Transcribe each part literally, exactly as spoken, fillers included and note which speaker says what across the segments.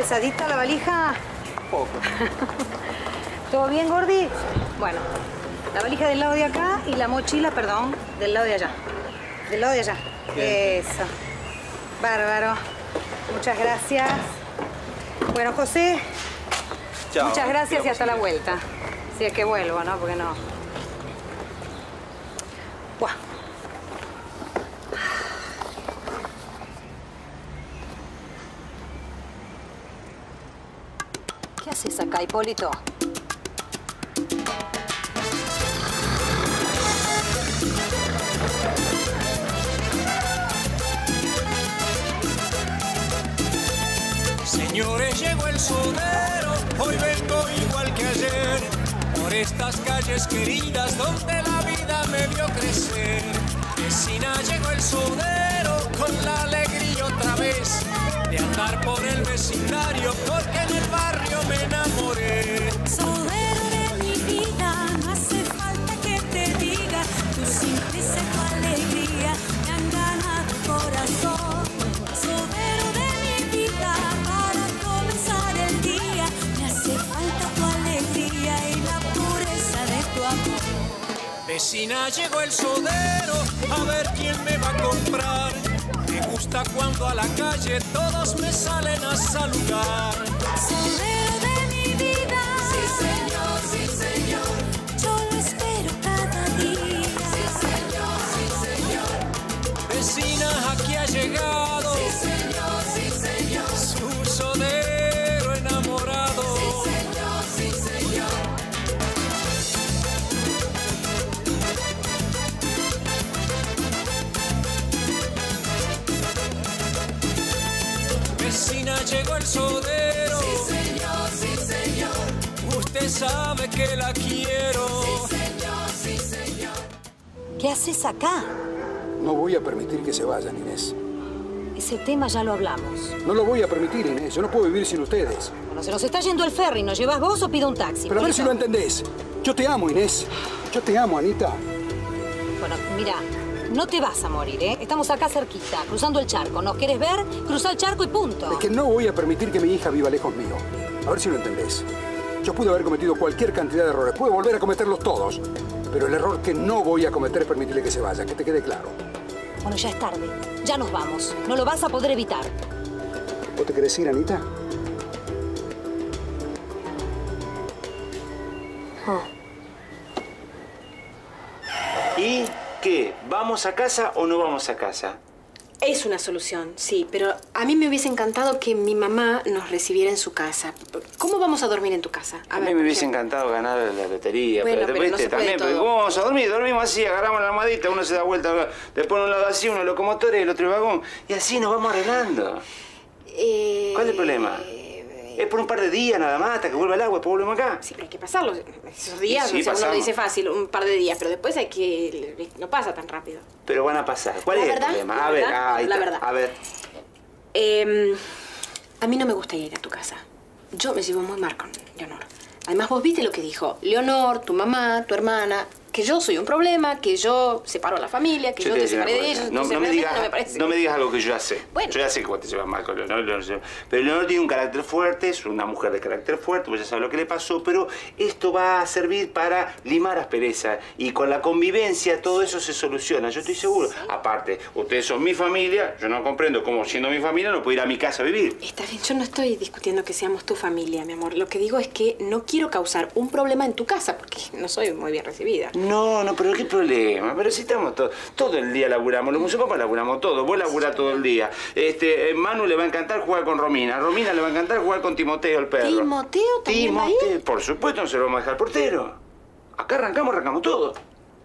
Speaker 1: pesadita la valija?
Speaker 2: Poco.
Speaker 1: ¿Todo bien, Gordi? Bueno, la valija del lado de acá y la mochila, perdón, del lado de allá. Del lado de allá. Bien. Eso. Bárbaro. Muchas gracias. Bueno, José,
Speaker 2: Chao.
Speaker 1: muchas gracias y hasta la
Speaker 2: bien.
Speaker 1: vuelta. Si es que vuelvo, ¿no? Porque no... Buah. ¿Qué haces acá, Hipólito?
Speaker 3: Señores, llegó el sodero, hoy vengo igual que ayer, por estas calles queridas donde la vida me vio crecer. Vecina, llegó el sodero con la alegría otra vez de andar por el vecindario, porque en el barrio me enamoré.
Speaker 4: Sodero de mi vida, no hace falta que te diga, tu simpleza y tu alegría me han ganado el corazón. Sodero de mi vida, para comenzar el día, me hace falta tu alegría y la pureza de tu amor.
Speaker 3: Vecina, llegó el sodero, a ver quién me va a comprar. Me gusta cuando a la calle todos me salen a saludar.
Speaker 4: Sodero de mi vida,
Speaker 5: Sí, señor, sí, señor.
Speaker 4: yo lo espero cada día.
Speaker 5: Sí, señor, sí, señor.
Speaker 3: Vecina, aquí ha llegado
Speaker 5: Sí, señor, sí, señor.
Speaker 3: su sodero enamorado.
Speaker 5: Sí, señor, sí, señor.
Speaker 3: Vecina, llegó el sodero.
Speaker 5: Sí, señor, sí, señor.
Speaker 3: Usted sabe que la quiero.
Speaker 5: Sí, señor, sí, señor.
Speaker 1: ¿Qué haces acá?
Speaker 6: No voy a permitir que se vayan, Inés.
Speaker 1: Ese tema ya lo hablamos.
Speaker 6: No lo voy a permitir, Inés. Yo no puedo vivir sin ustedes.
Speaker 1: Bueno, se nos está yendo el ferry. ¿Nos llevas vos o pido un taxi?
Speaker 6: Pero a ver
Speaker 1: Por
Speaker 6: si
Speaker 1: eso-
Speaker 6: lo entendés. Yo te amo, Inés. Yo te amo, Anita.
Speaker 1: Bueno, mira, no te vas a morir, ¿eh? Estamos acá cerquita, cruzando el charco. ¿Nos querés ver? Cruza el charco y punto.
Speaker 6: Es que no voy a permitir que mi hija viva lejos mío. A ver si lo entendés. Yo pude haber cometido cualquier cantidad de errores. Puedo volver a cometerlos todos. Pero el error que no voy a cometer es permitirle que se vaya. Que te quede claro.
Speaker 1: Bueno, ya es tarde. Ya nos vamos. No lo vas a poder evitar.
Speaker 6: ¿Vos te querés ir, Anita?
Speaker 2: ¿Y qué? ¿Vamos a casa o no vamos a casa?
Speaker 7: Es una solución, sí, pero a mí me hubiese encantado que mi mamá nos recibiera en su casa. ¿Cómo vamos a dormir en tu casa?
Speaker 2: A,
Speaker 7: ver,
Speaker 2: mí me
Speaker 7: por
Speaker 2: hubiese
Speaker 7: ejemplo.
Speaker 2: encantado ganar la lotería.
Speaker 7: Bueno,
Speaker 2: pero,
Speaker 7: pero no
Speaker 2: ¿viste?
Speaker 7: se puede
Speaker 2: También,
Speaker 7: todo.
Speaker 2: pero ¿cómo vamos a dormir? Dormimos así, agarramos la almohadita, uno se da vuelta, después un lado así, uno locomotora y el otro vagón. Y así nos vamos arreglando.
Speaker 7: Eh,
Speaker 2: ¿Cuál es el problema?
Speaker 7: eh,
Speaker 2: Es por un par de días nada más, hasta que vuelva el agua, después volvemos acá.
Speaker 7: Sí, pero hay que pasarlo. Esos días,
Speaker 2: Sí,
Speaker 7: o sea, uno lo
Speaker 2: pasamos.
Speaker 7: dice fácil, un par de días, pero después hay que... No pasa tan rápido.
Speaker 2: Pero van a pasar. ¿Cuál
Speaker 7: La
Speaker 2: es
Speaker 7: verdad,
Speaker 2: el problema?
Speaker 7: la
Speaker 2: A ver,
Speaker 7: verdad,
Speaker 2: ahí
Speaker 7: la
Speaker 2: está.
Speaker 7: verdad.
Speaker 2: A ver.
Speaker 7: Eh, a mí no me gusta ir a tu casa. Yo me llevo muy mal con Leonor. Además, vos viste lo que dijo Leonor, tu mamá, tu hermana, que yo soy un problema, que yo separo a la familia, que yo,
Speaker 2: Yo te
Speaker 7: te
Speaker 2: voy a decir una
Speaker 7: separé de
Speaker 2: cosa.
Speaker 7: ellos.
Speaker 2: No,
Speaker 7: entonces
Speaker 2: no, me
Speaker 7: realmente
Speaker 2: digas,
Speaker 7: no me parece.
Speaker 2: no me digas algo que yo ya sé.
Speaker 7: Bueno.
Speaker 2: Yo ya sé que vos te llevas mal con Leonor. Leonor se- Pero Leonor tiene un carácter fuerte, es una mujer de carácter fuerte, vos ya sabes lo que le pasó, pero esto va a servir para limar aspereza. Y con la convivencia todo eso se soluciona, yo estoy seguro. Aparte, ustedes son mi familia, yo no comprendo cómo siendo mi familia no puedo ir a mi casa a vivir.
Speaker 7: Está bien, yo no estoy discutiendo que seamos tu familia, mi amor. Lo que digo es que no quiero causar un problema en tu casa, porque no soy muy bien recibida.
Speaker 2: No, no, pero qué problema. Pero si estamos todo, todo el día laburamos. Los musulmanes laburamos todo. Vos laburás todo el día. Este, eh, Manu le va a encantar jugar con Romina. A Romina le va a encantar jugar con Timoteo, el perro.
Speaker 7: ¿Timoteo también va a ir?
Speaker 2: Timoteo, por supuesto, no se lo vamos a dejar al portero. Acá arrancamos, arrancamos todo.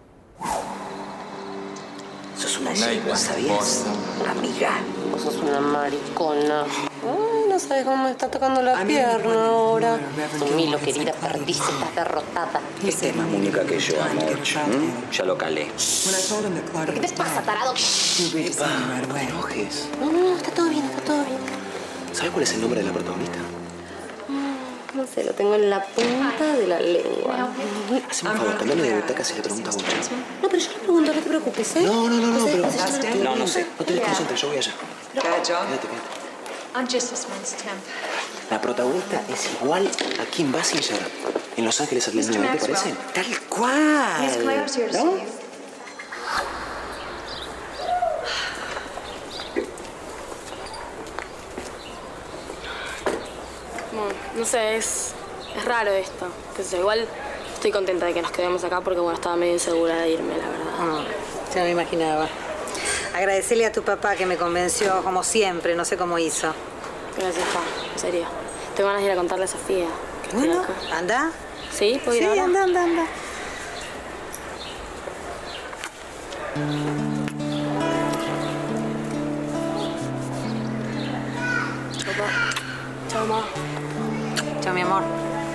Speaker 8: Sos una yegua, ¿sabías? Amiga.
Speaker 9: Vos sos una maricona. Ay, no sabes cómo me está tocando la pierna ahora. Milo, querida, perdiste, estás derrotada.
Speaker 8: Este es más muñeca que yo, amor. ¿Mm? Ya lo calé.
Speaker 9: ¿Qué te pasa, tarado?
Speaker 8: Epa, no te enojes.
Speaker 9: No, no, no, está todo bien, está todo bien.
Speaker 8: ¿Sabes cuál es el nombre de la protagonista?
Speaker 9: No sé, lo tengo en la punta de la lengua.
Speaker 8: Hazme un favor, cambiame de butaca si le preguntas a Bocha.
Speaker 9: No, pero yo le pregunto, no te preocupes, ¿eh?
Speaker 8: No, no, no, no,
Speaker 9: sé,
Speaker 8: pero...
Speaker 9: no sé, yo no lo
Speaker 8: No, no sé.
Speaker 9: pregunto.
Speaker 8: No te desconcentres, yo voy allá.
Speaker 10: Bad job.
Speaker 8: Quédate, quédate.
Speaker 10: I'm just this month's temp. La protagonista es igual a Kim Basinger en Los Ángeles Atlas nueve, ¿te parece?
Speaker 8: Tal cual. ¿No?
Speaker 11: Bueno, no sé, es, es raro esto. Que sé, igual estoy contenta de que nos quedemos acá porque, bueno, estaba medio insegura de irme, la verdad.
Speaker 1: Ah, ya me imaginaba. Agradecerle a tu papá que me convenció, como siempre, no sé cómo hizo.
Speaker 11: Gracias, pa, en serio. Tengo ganas de ir a contarle a Sofía. Que estoy
Speaker 1: Bueno,
Speaker 11: acá.
Speaker 1: anda.
Speaker 11: ¿Sí? ¿Puedo ir
Speaker 1: Sí,
Speaker 11: ahora?
Speaker 1: anda, anda, anda.
Speaker 11: Papá. Chao, ma.
Speaker 1: Chao, mi amor.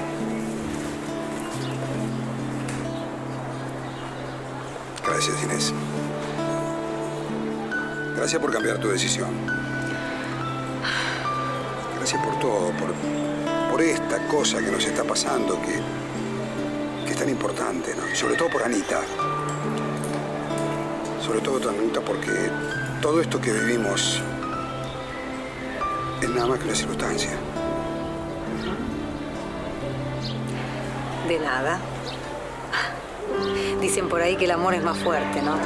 Speaker 6: Gracias, Inés. Gracias por cambiar tu decisión. Gracias por todo, por, por esta cosa que nos está pasando, que, que es tan importante, ¿no? Y sobre todo por Anita. Sobre todo por Anita, porque todo esto que vivimos es nada más que una circunstancia.
Speaker 1: De nada. Dicen por ahí que el amor es más fuerte, ¿no?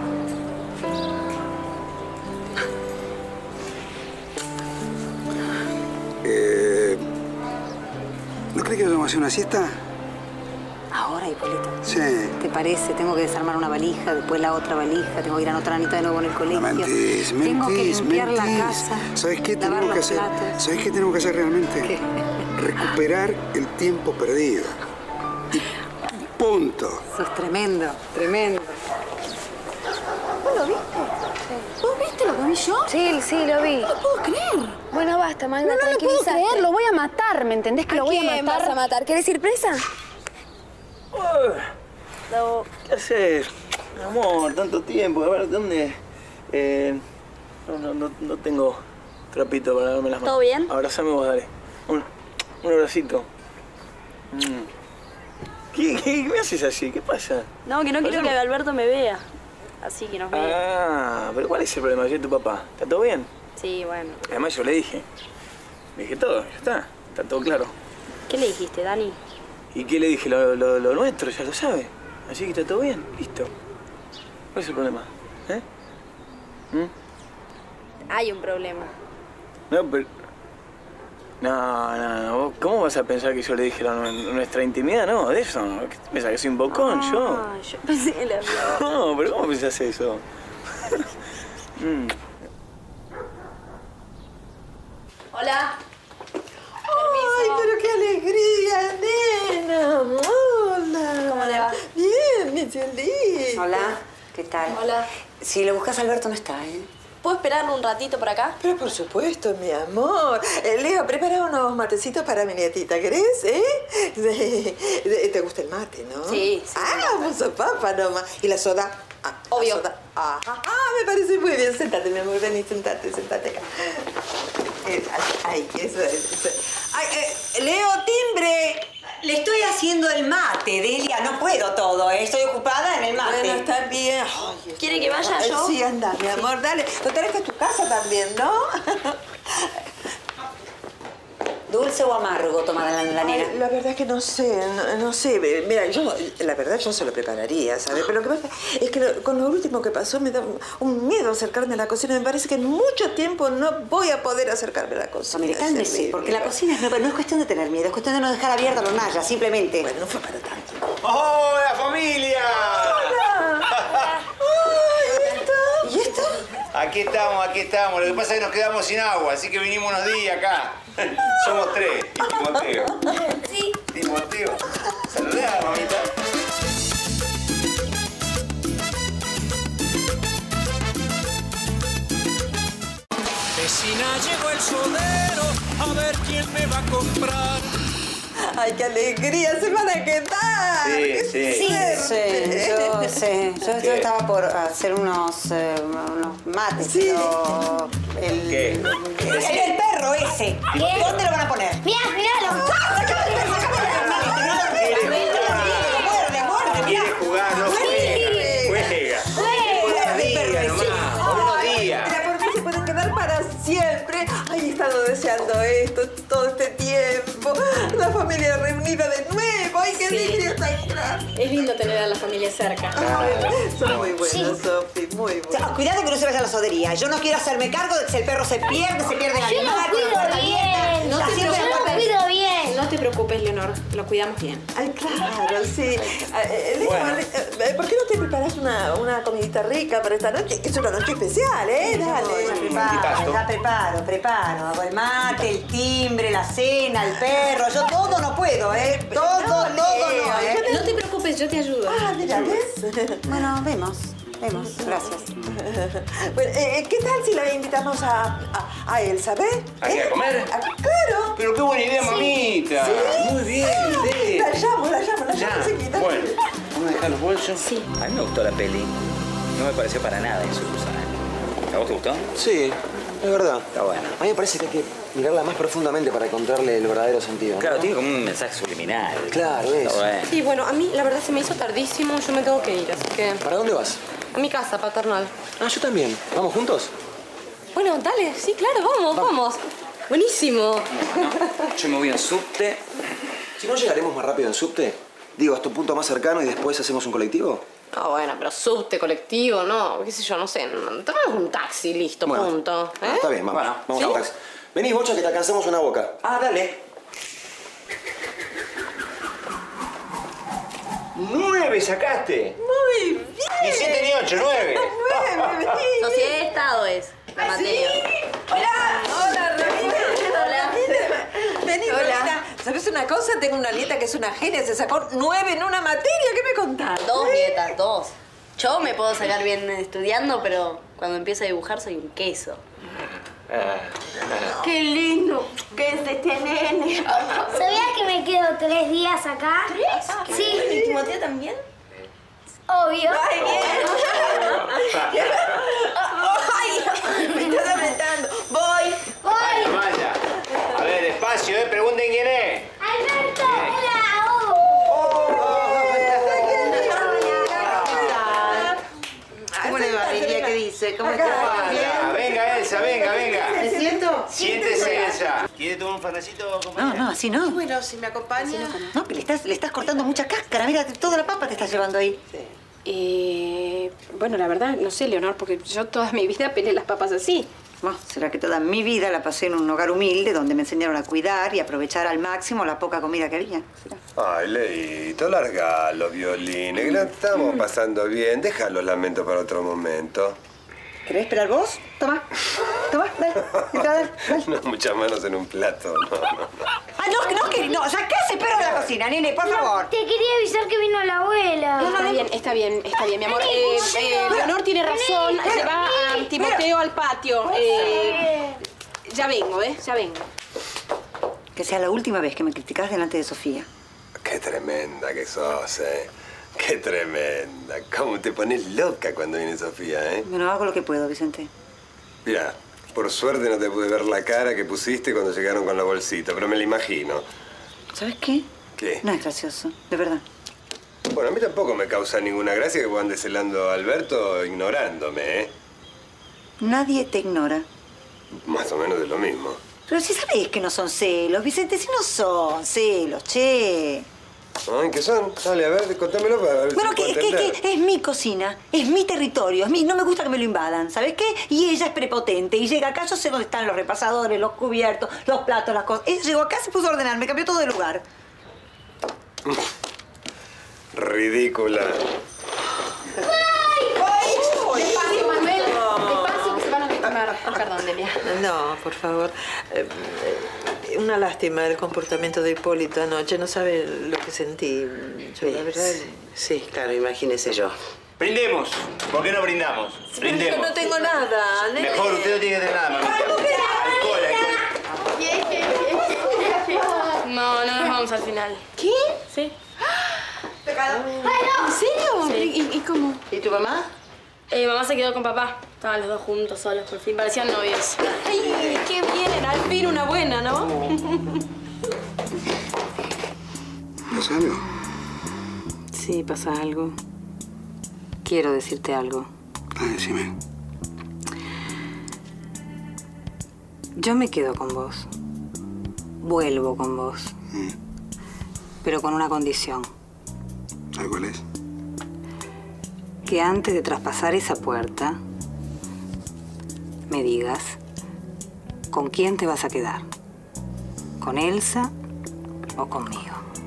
Speaker 6: Eh, ¿No crees que vamos a hacer una siesta?
Speaker 1: Ahora, Hipólito.
Speaker 6: Sí.
Speaker 1: ¿Te parece? Tengo que desarmar una valija, después la otra valija, tengo que ir a anotar a Anita de nuevo en el colegio.
Speaker 6: No, mentís, mentís,
Speaker 1: Tengo que limpiar
Speaker 6: mentís.
Speaker 1: la casa.
Speaker 6: ¿Sabes qué
Speaker 1: lavar
Speaker 6: tenemos que
Speaker 1: los
Speaker 6: hacer?
Speaker 1: platos.
Speaker 6: ¿Sabes qué tenemos que hacer realmente?
Speaker 1: ¿Qué?
Speaker 6: Recuperar el tiempo perdido. Y punto.
Speaker 1: Sos tremendo, tremendo.
Speaker 7: ¿Vos lo viste? ¿Vos viste lo que vi yo?
Speaker 12: Sí, sí, lo vi.
Speaker 7: No lo puedo creer.
Speaker 12: Bueno, basta, Magda,
Speaker 7: No, no lo puedo
Speaker 12: tranquilízate.
Speaker 7: creer, lo voy a matar, ¿me entendés que
Speaker 12: ¿A
Speaker 7: lo voy a
Speaker 12: quién
Speaker 7: matar?
Speaker 12: vas a matar? ¿Querés ir presa?
Speaker 10: ¿Qué haces? Amor, tanto tiempo. A ver, ¿dónde? Eh, no, no, no, no tengo trapito para darme las manos.
Speaker 12: ¿Todo bien?
Speaker 10: Abrázame vos, dale. Un, un abracito. Mm. ¿Qué, qué, ¿Qué me haces así? ¿Qué pasa?
Speaker 12: No, que no quiero que Alberto me vea. Así que nos vea.
Speaker 10: Ah, pero ¿cuál es el problema? Yo y tu papá. ¿Está todo bien?
Speaker 12: Sí, bueno.
Speaker 10: Además yo le dije. Le dije todo, ya está. Está todo claro.
Speaker 12: ¿Qué le dijiste, Dani?
Speaker 10: ¿Y qué le dije? Lo, lo, lo nuestro, ya lo sabe. Así que está todo bien, listo. ¿Cuál es el problema? ¿Eh? ¿Mm?
Speaker 12: Hay un problema.
Speaker 10: No, pero... No, no, no. ¿Vos ¿Cómo vas a pensar que yo le dije la, nuestra intimidad? No, de eso. ¿Qué te pensás que soy un bocón, yo?
Speaker 12: Ah, yo pensé que la había...
Speaker 10: No, pero ¿cómo pensás eso? mm.
Speaker 12: Hola.
Speaker 13: ¡Ay, pero qué alegría, nena! ¡Hola!
Speaker 12: ¿Cómo le va?
Speaker 13: Bien, mi cielito.
Speaker 1: Hola, ¿qué tal?
Speaker 12: Hola.
Speaker 1: Si lo buscas, Alberto no está, ¿eh?
Speaker 12: ¿Puedo esperarlo un ratito por acá?
Speaker 13: Pero por supuesto, mi amor. Eh, Leo, prepara unos matecitos para mi nietita, ¿querés? ¿Eh? De- de- ¿Te gusta el mate, no?
Speaker 12: Sí, sí,
Speaker 13: Ah, un sopapa nomás. ¿Y la soda? Ah,
Speaker 12: Obvio.
Speaker 13: La soda. Ajá. Ah, me parece muy bien. Sentate, mi amor. Vení, sentate, sentate acá. Eh, Ay, eso es. Eso es. Ay, eh, Leo, timbre.
Speaker 14: Le estoy haciendo el mate, Delia. No puedo todo, ¿eh? Estoy ocupada en el mate.
Speaker 13: Bueno, está bien. Ay,
Speaker 12: ¿Quiere que vaya
Speaker 13: Ay,
Speaker 12: yo?
Speaker 13: Sí, anda, mi amor, dale. Total, esta es tu casa también, ¿no?
Speaker 14: ¿Dulce o amargo tomada la, la nena?
Speaker 13: Ay, la verdad es que no sé, no, no sé. Mira, yo, la verdad, yo se lo prepararía, ¿sabes? Pero lo que pasa es que lo- con lo último que pasó me da un, un miedo acercarme a la cocina. Me parece que en mucho tiempo no voy a poder acercarme a la cocina.
Speaker 14: Mire, cálmese,
Speaker 13: terrible.
Speaker 14: porque la cocina no, no es cuestión de tener miedo, es cuestión de no dejar abierta la hornalla, simplemente.
Speaker 13: Bueno, no fue para tanto.
Speaker 2: ¡Hola, familia!
Speaker 13: Ay, ¿y esto? ¿Y esto?
Speaker 2: Aquí estamos, aquí estamos. Lo que pasa es que nos quedamos sin agua, así que vinimos unos días acá. Somos tres. Y Timoteo.
Speaker 12: Sí.
Speaker 2: Timoteo. Saludá, mamita.
Speaker 3: Vecina, llegó el sodero, a ver quién me va a comprar.
Speaker 13: Ay, qué alegría, se van a quedar.
Speaker 2: Sí, sí.
Speaker 14: Sí,
Speaker 13: Suerte.
Speaker 14: sí, yo sé. Yo, yo estaba por hacer unos, eh, unos mates,
Speaker 13: Sí.
Speaker 14: pero... El,
Speaker 2: ¿Qué?
Speaker 14: el, el perro ese. ¿Dónde lo van a poner?
Speaker 12: Mirá, miralo.
Speaker 2: Quiere jugar, no juega. Juega. Unos días nomás, unos días.
Speaker 13: Mira, por mí se pueden quedar para siempre. Ay, he estado deseando esto todo este tiempo. tiempo. La familia reunida de nuevo. ¡Ay, qué
Speaker 7: Sí.
Speaker 13: alegría tan grande!
Speaker 7: Es lindo tener a la familia cerca.
Speaker 13: Son muy buenas, Sofi, muy
Speaker 14: O sea,
Speaker 13: buenas.
Speaker 14: cuidado que no se vaya a la sodería. Yo no quiero hacerme cargo de que si el perro se pierde, se pierde el
Speaker 7: Yo lo
Speaker 14: animal,
Speaker 7: cuido
Speaker 14: con la puerta
Speaker 7: bien.
Speaker 14: abierta.
Speaker 7: No
Speaker 14: la
Speaker 7: te
Speaker 14: sierva de la
Speaker 7: preocupes.
Speaker 14: puerta-
Speaker 7: Cuido bien. No te preocupes, Leonor. Lo cuidamos bien.
Speaker 13: Ay, claro, sí. Eh, Leo,
Speaker 10: Bueno.
Speaker 13: eh, ¿por qué no te preparas una, una comidita rica para esta noche? Es una noche especial, ¿eh? Dale.
Speaker 14: Ya preparo, ya preparo, preparo. Hago el mate, el timbre, la cena, el perro. Yo todo no puedo, ¿eh? Todo, todo no, ¿eh?
Speaker 7: No te preocupes, yo te ayudo.
Speaker 13: Ah, mira, ¿ves?
Speaker 14: Bueno, vemos, vemos. Gracias.
Speaker 13: Bueno, eh, ¿qué tal si la invitamos a, a, a Elsa, ¿ves?
Speaker 2: ¿A qué, a comer?
Speaker 13: Claro.
Speaker 2: Pero qué buena idea, mamita. Muy bien, sí.
Speaker 13: La llamo, la llamo, la
Speaker 2: Ya.
Speaker 13: llamo enseguida.
Speaker 2: Bueno, vamos a dejar los bolsos.
Speaker 7: Sí.
Speaker 15: A mí me gustó la peli. No me pareció para nada insulsa. ¿A vos te gustó?
Speaker 16: Sí, es verdad.
Speaker 15: Está bueno.
Speaker 16: A mí me parece que hay que mirarla más profundamente para encontrarle el verdadero sentido. ¿no?
Speaker 15: Claro, tiene como un mensaje subliminal.
Speaker 16: Claro,
Speaker 15: Está
Speaker 16: eso.
Speaker 15: bueno.
Speaker 7: Sí, bueno, a mí la verdad se me hizo tardísimo. Yo me tengo que ir, así que...
Speaker 16: ¿Para dónde vas?
Speaker 7: A mi casa, paternal.
Speaker 16: Ah, yo también. ¿Vamos juntos?
Speaker 7: Bueno, dale. Sí, claro, vamos, vamos. Buenísimo.
Speaker 15: Yo me voy en subte.
Speaker 16: Si no llegaremos más rápido en subte, digo, hasta tu punto más cercano y después hacemos un colectivo.
Speaker 7: No, bueno, pero subte, colectivo, no, qué sé yo, no sé. Tomamos un taxi, listo,
Speaker 16: Bueno.
Speaker 7: punto. ¿Eh?
Speaker 16: Ah, está bien, vamos.
Speaker 15: Bueno,
Speaker 16: vamos
Speaker 7: ¿sí?
Speaker 16: a taxi. Vení, Bocha, que te alcanzamos una boca.
Speaker 15: Ah, dale.
Speaker 2: ¡Nueve sacaste!
Speaker 13: Muy bien.
Speaker 2: Ni siete ni ocho, nueve.
Speaker 13: Nueve, vení.
Speaker 7: Sociedad de Estado es la materia.
Speaker 13: Hola, hola, Romina.
Speaker 7: Hola.
Speaker 13: Vení,
Speaker 7: Hola.
Speaker 13: Romina. ¿Sabes una cosa? Tengo una nieta que es una genia. Se sacó nueve en una materia. ¿Qué me contás?
Speaker 11: Dos nietas, dos. Yo me puedo sacar bien estudiando, pero cuando empiezo a dibujar soy un queso.
Speaker 17: Qué lindo que es este nene.
Speaker 18: ¿Sabías que me quedo tres días acá? ¿Tres? Sí.
Speaker 11: ¿Y Timoteo también?
Speaker 18: Obvio.
Speaker 13: ¡Ay, bien! ¡Ay! Me estás apretando. Voy.
Speaker 2: Vaya, vaya. A ver, despacio, ¿eh? Pregunten quién es.
Speaker 18: Alberto, hola.
Speaker 14: ¿Cómo le va, Lilia? ¿Qué dice? ¿Cómo está?
Speaker 2: Vaya, venga, Elsa, venga, venga.
Speaker 14: ¿Me siento?
Speaker 2: Siéntese, Elsa. ¿Quiere tomar un fernecito, compañera?
Speaker 14: No, no, así no.
Speaker 13: Bueno, si me acompaña.
Speaker 14: No, que le estás, le estás cortando mucha cáscara. Mira, toda la papa te estás llevando ahí.
Speaker 7: Eh, bueno, la verdad, no sé, Leonor, porque yo toda mi vida pelé las papas así.
Speaker 14: Bueno, será que toda mi vida la pasé en un hogar humilde donde me enseñaron a cuidar y aprovechar al máximo la poca comida que había. ¿Será?
Speaker 19: Ay, Leito, larga los violines, que la estamos pasando bien. Deja los lamentos para otro momento.
Speaker 14: ¿Querés esperar vos? Toma, toma, dale, entra, dale, dale.
Speaker 19: No, muchas manos en un plato, no, no, no.
Speaker 14: Ah, no, no, que no, sacá ese perro de la cocina, nene, por favor.
Speaker 18: Te quería avisar que vino la abuela.
Speaker 7: No, está bien, está bien, está bien, mi amor. Eh, eh, Leonor tiene razón. Se va a Timoteo al patio. Eh, ya vengo, ¿eh? Ya vengo.
Speaker 14: Que sea la última vez que me criticás delante de Sofía.
Speaker 19: Qué tremenda que sos, eh. Qué tremenda. Cómo te pones loca cuando viene Sofía, eh.
Speaker 14: Bueno, hago lo que puedo, Vicente.
Speaker 19: Mira, por suerte no te pude ver la cara que pusiste cuando llegaron con la bolsita, pero me la imagino.
Speaker 14: ¿Sabes qué?
Speaker 19: ¿Qué?
Speaker 14: No es gracioso, de verdad.
Speaker 19: Bueno, a mí tampoco me causa ninguna gracia que vos andes celando a Alberto ignorándome, ¿eh?
Speaker 14: Nadie te ignora.
Speaker 19: Más o menos de lo mismo.
Speaker 14: Pero si sabés que no son celos, Vicente, si no son celos, che.
Speaker 19: Ay, ¿qué son? Dale, a ver, contámelo para ver
Speaker 14: Bueno,
Speaker 19: si
Speaker 14: que,
Speaker 19: puedo
Speaker 14: que,
Speaker 19: entender.
Speaker 14: que es mi cocina, es mi territorio, es mi, no me gusta que me lo invadan, ¿sabes qué? Y ella es prepotente y llega acá, yo sé dónde están los repasadores, los cubiertos, los platos, las cosas. Ella llegó acá, se puso a ordenar, me cambió todo de lugar.
Speaker 19: Ridícula.
Speaker 7: Despacio, Manuel. Despacio, que se van a lastimar. Perdón, Delia.
Speaker 13: No, por favor. Eh, eh, una lástima el comportamiento de Hipólito anoche. No sabe lo que sentí. Yo, la verdad...
Speaker 20: Sí, claro, imagínese yo.
Speaker 2: Brindemos. ¿Por qué no brindamos? Brindemos.
Speaker 13: Yo no tengo nada, nene.
Speaker 2: Mejor, usted no tiene que tener nada, mamita. Alcohol, alcohol.
Speaker 11: No, no nos vamos al final.
Speaker 7: ¿Qué?
Speaker 11: Sí.
Speaker 7: ¿En serio?
Speaker 11: Sí.
Speaker 7: ¿Y, y cómo?
Speaker 14: ¿Y tu mamá?
Speaker 11: Eh, mamá se quedó con papá. Estaban los dos juntos, solos, por fin. Parecían novios.
Speaker 7: Ay, qué bien. Al fin una buena, ¿no?
Speaker 6: ¿Pasa algo?
Speaker 1: Sí, pasa algo. Quiero decirte algo.
Speaker 6: Ah, decime.
Speaker 1: Yo me quedo con vos. vuelvo con vos.
Speaker 6: Mm.
Speaker 1: Pero con una condición.
Speaker 6: ¿Sabes cuál es?
Speaker 1: Que antes de traspasar esa puerta, me digas con quién te vas a quedar. ¿Con Elsa o conmigo?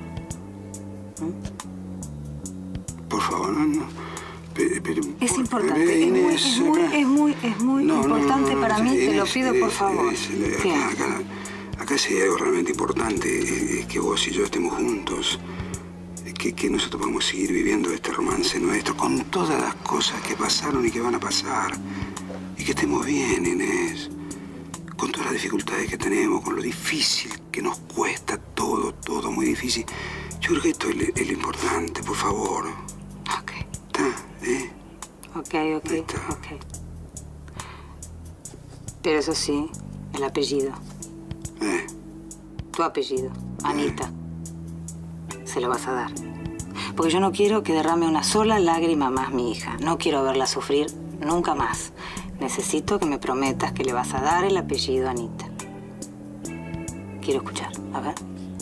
Speaker 6: Por favor, no, no. Pero, pero,
Speaker 1: Es
Speaker 6: por-
Speaker 1: importante,
Speaker 6: pero,
Speaker 1: es muy,
Speaker 6: Inés,
Speaker 1: es muy,
Speaker 6: acá-
Speaker 1: es muy, es muy
Speaker 6: No, no,
Speaker 1: importante
Speaker 6: no, no,
Speaker 1: para mí,
Speaker 6: Inés,
Speaker 1: te lo pido por
Speaker 6: Inés,
Speaker 1: favor.
Speaker 6: Inés, acá, acá, acá sí hay algo realmente importante, es que vos y yo estemos juntos, que, que nosotros podamos seguir viviendo este romance nuestro con todas las cosas que pasaron y que van a pasar, y que estemos bien, Inés, con todas las dificultades que tenemos, con lo difícil que nos cuesta todo, todo muy difícil. Yo creo que esto es, lo- es lo importante, por favor.
Speaker 1: Ok.
Speaker 6: ¿Está? ¿Eh?
Speaker 1: Ok, ok, ok. Pero eso sí, el apellido.
Speaker 6: ¿Eh?
Speaker 1: Tu apellido, Anita. Se lo vas a dar. Porque yo no quiero que derrame una sola lágrima más mi hija. No quiero verla sufrir nunca más. Necesito que me prometas que le vas a dar el apellido a Anita. Quiero escuchar. A ver.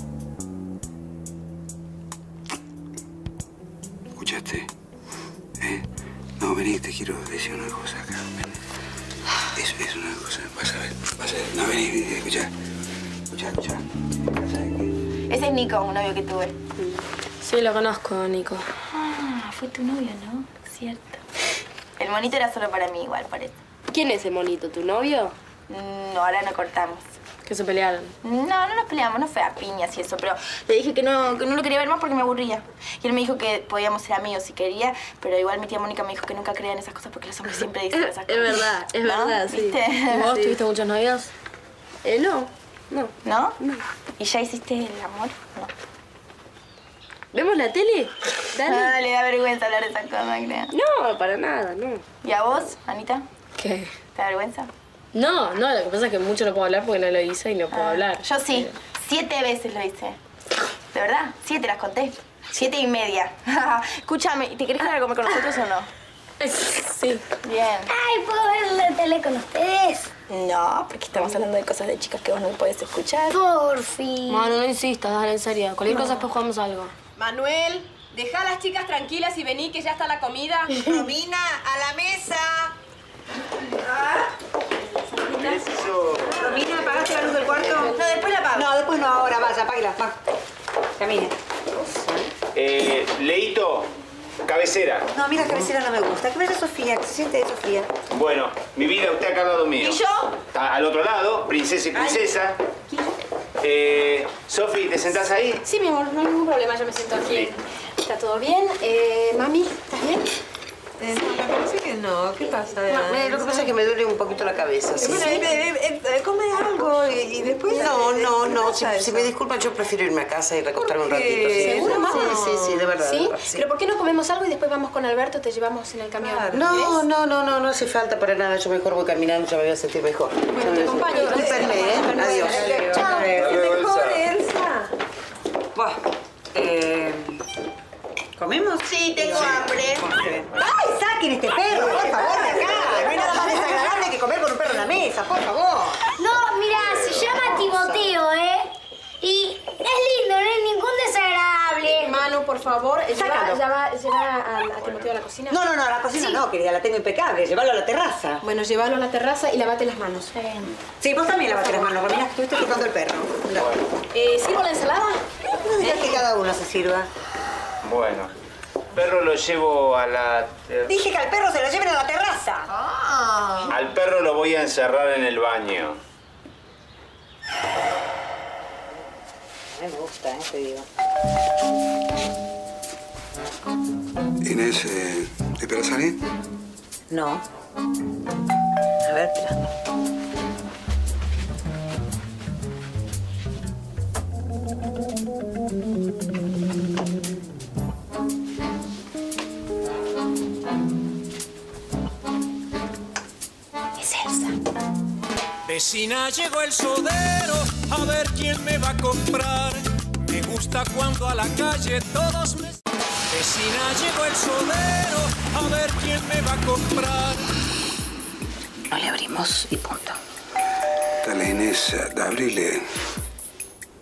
Speaker 6: ¿Escuchaste? ¿Eh? No, vení, te quiero decir una cosa acá. Vení. Es, es una cosa, vas a ver, vas a ver. No, vení, vení, escuchá. Escuchá, escuchá.
Speaker 17: Ese es Nico, un novio que tuve.
Speaker 11: Sí, lo conozco, Nico.
Speaker 17: Ah, fue tu novio, ¿no? Cierto. El monito era solo para mí, igual, parece.
Speaker 11: ¿Quién es el monito? ¿Tu novio?
Speaker 17: No, ahora no cortamos.
Speaker 11: Que se pelearon.
Speaker 17: No, no nos peleamos, no fue a piñas y eso, pero le dije que no, que no lo quería ver más porque me aburría. Y él me dijo que podíamos ser amigos si quería, pero igual mi tía Mónica me dijo que nunca creía en esas cosas porque los hombres siempre dicen esas cosas.
Speaker 11: Es verdad, es
Speaker 17: ¿No?
Speaker 11: verdad, sí.
Speaker 17: ¿Viste?
Speaker 11: ¿Y vos
Speaker 17: Sí.
Speaker 11: tuviste muchos novios? Eh, no. No.
Speaker 17: ¿No? ¿Y ya hiciste el amor? No.
Speaker 11: ¿Vemos la tele? Dale.
Speaker 17: Ah, le da vergüenza hablar de esas cosas, creo.
Speaker 11: No, para nada, no.
Speaker 17: ¿Y a vos, Anita?
Speaker 11: ¿Qué?
Speaker 17: ¿Te da vergüenza?
Speaker 11: No, no, lo que pasa es que mucho no puedo hablar porque no lo hice y no puedo
Speaker 17: Ah,
Speaker 11: hablar.
Speaker 17: Yo sí. Siete veces lo hice. ¿De verdad? Siete las conté. Siete y media. Escúchame, ¿te querés quedar a comer con nosotros o no?
Speaker 11: Sí.
Speaker 17: Bien.
Speaker 18: Ay, ¿puedo ver la tele con ustedes?
Speaker 17: No, porque estamos hablando de cosas de chicas que vos no podés escuchar.
Speaker 18: Por fin.
Speaker 11: Manu, no insistas, dale, en serio. Cualquier cosa después jugamos algo.
Speaker 21: Manuel, deja a las chicas tranquilas y vení que ya está la comida.
Speaker 14: Romina, a la mesa. Romina, ¿apagaste la luz del cuarto?
Speaker 17: No, después la apago.
Speaker 14: No, después no, ahora vaya, apáguela. Va. Camine.
Speaker 2: Eh, Leito, cabecera.
Speaker 14: No, a mí la cabecera no me gusta. Que vaya Sofía, que se siente de Sofía.
Speaker 2: Bueno, mi vida, usted acá al lado mío.
Speaker 17: ¿Y yo?
Speaker 2: Está al otro lado, princesa y princesa. Eh, Sofi, ¿te sentás ahí?
Speaker 7: Sí, mi amor, no hay ningún problema, yo me siento aquí. ¿Está todo bien? Eh, mami, ¿estás bien?
Speaker 13: Eh, no, me parece que no. ¿Qué pasa?
Speaker 20: No, eh, lo que pasa es que me duele un poquito la cabeza. ¿sí?
Speaker 13: Bueno, eh, eh, eh, come algo y, y después...
Speaker 20: No,
Speaker 13: eh,
Speaker 20: no,
Speaker 13: ¿qué
Speaker 20: no.
Speaker 13: pasa
Speaker 20: Si,
Speaker 13: eso?
Speaker 20: si me disculpan, yo prefiero irme a casa y recostarme un
Speaker 13: ¿Por qué?
Speaker 20: ratito. ¿sí?
Speaker 7: ¿Seguro, mamá?
Speaker 20: Sí, sí, sí, de verdad.
Speaker 7: ¿Sí?
Speaker 20: de verdad, sí.
Speaker 7: ¿Pero por qué no comemos algo y después vamos con Alberto, te llevamos en el camión?
Speaker 20: No, no, no, no, no hace falta para nada. Yo mejor voy caminando, ya me voy a sentir mejor.
Speaker 7: Bueno, te acompaño.
Speaker 20: Discúlpenme, ¿eh? Adiós.
Speaker 13: Chao, que mejor, Elsa.
Speaker 14: Buah, eh... ¿Comemos?
Speaker 17: Sí, tengo hambre.
Speaker 14: ¡Ay, saquen este perro, por favor, de acá! No hay nada más desagradable que comer con un perro en la mesa, por favor.
Speaker 18: No, mira, se llama Timoteo, ¿eh? Y es lindo, no es ningún desagradable.
Speaker 7: Manu, por favor, lleva,
Speaker 14: Sácalo.
Speaker 7: lleva, lleva a, a Timoteo a la cocina.
Speaker 14: No, no, no, a la cocina
Speaker 18: Sí.
Speaker 14: no, querida, la tengo impecable. Llévalo a la terraza.
Speaker 7: Bueno, llévalo a la terraza y lavate las manos.
Speaker 14: Sí, vos también lavate las manos, Romina, que estuviste tocando el perro.
Speaker 7: Eh, ¿Sirvo la ensalada?
Speaker 14: No digas que cada uno se sirva.
Speaker 2: Bueno, perro lo llevo a la... ter-
Speaker 14: Dije que al perro se lo lleven a la terraza.
Speaker 13: Ah.
Speaker 2: Al perro lo voy a encerrar en el baño.
Speaker 14: A mí me gusta, ¿eh? Te digo.
Speaker 6: Inés, eh, ¿esperas a alguien?
Speaker 14: No. A ver, espera.
Speaker 7: Es Elsa.
Speaker 3: Vecina, llegó el sodero, a ver quién me va a comprar. Me gusta cuando a la calle todos me... Vecina, llegó el sodero, a ver quién me va a comprar.
Speaker 1: No le abrimos y punto.
Speaker 6: Dale, Inés, abrile.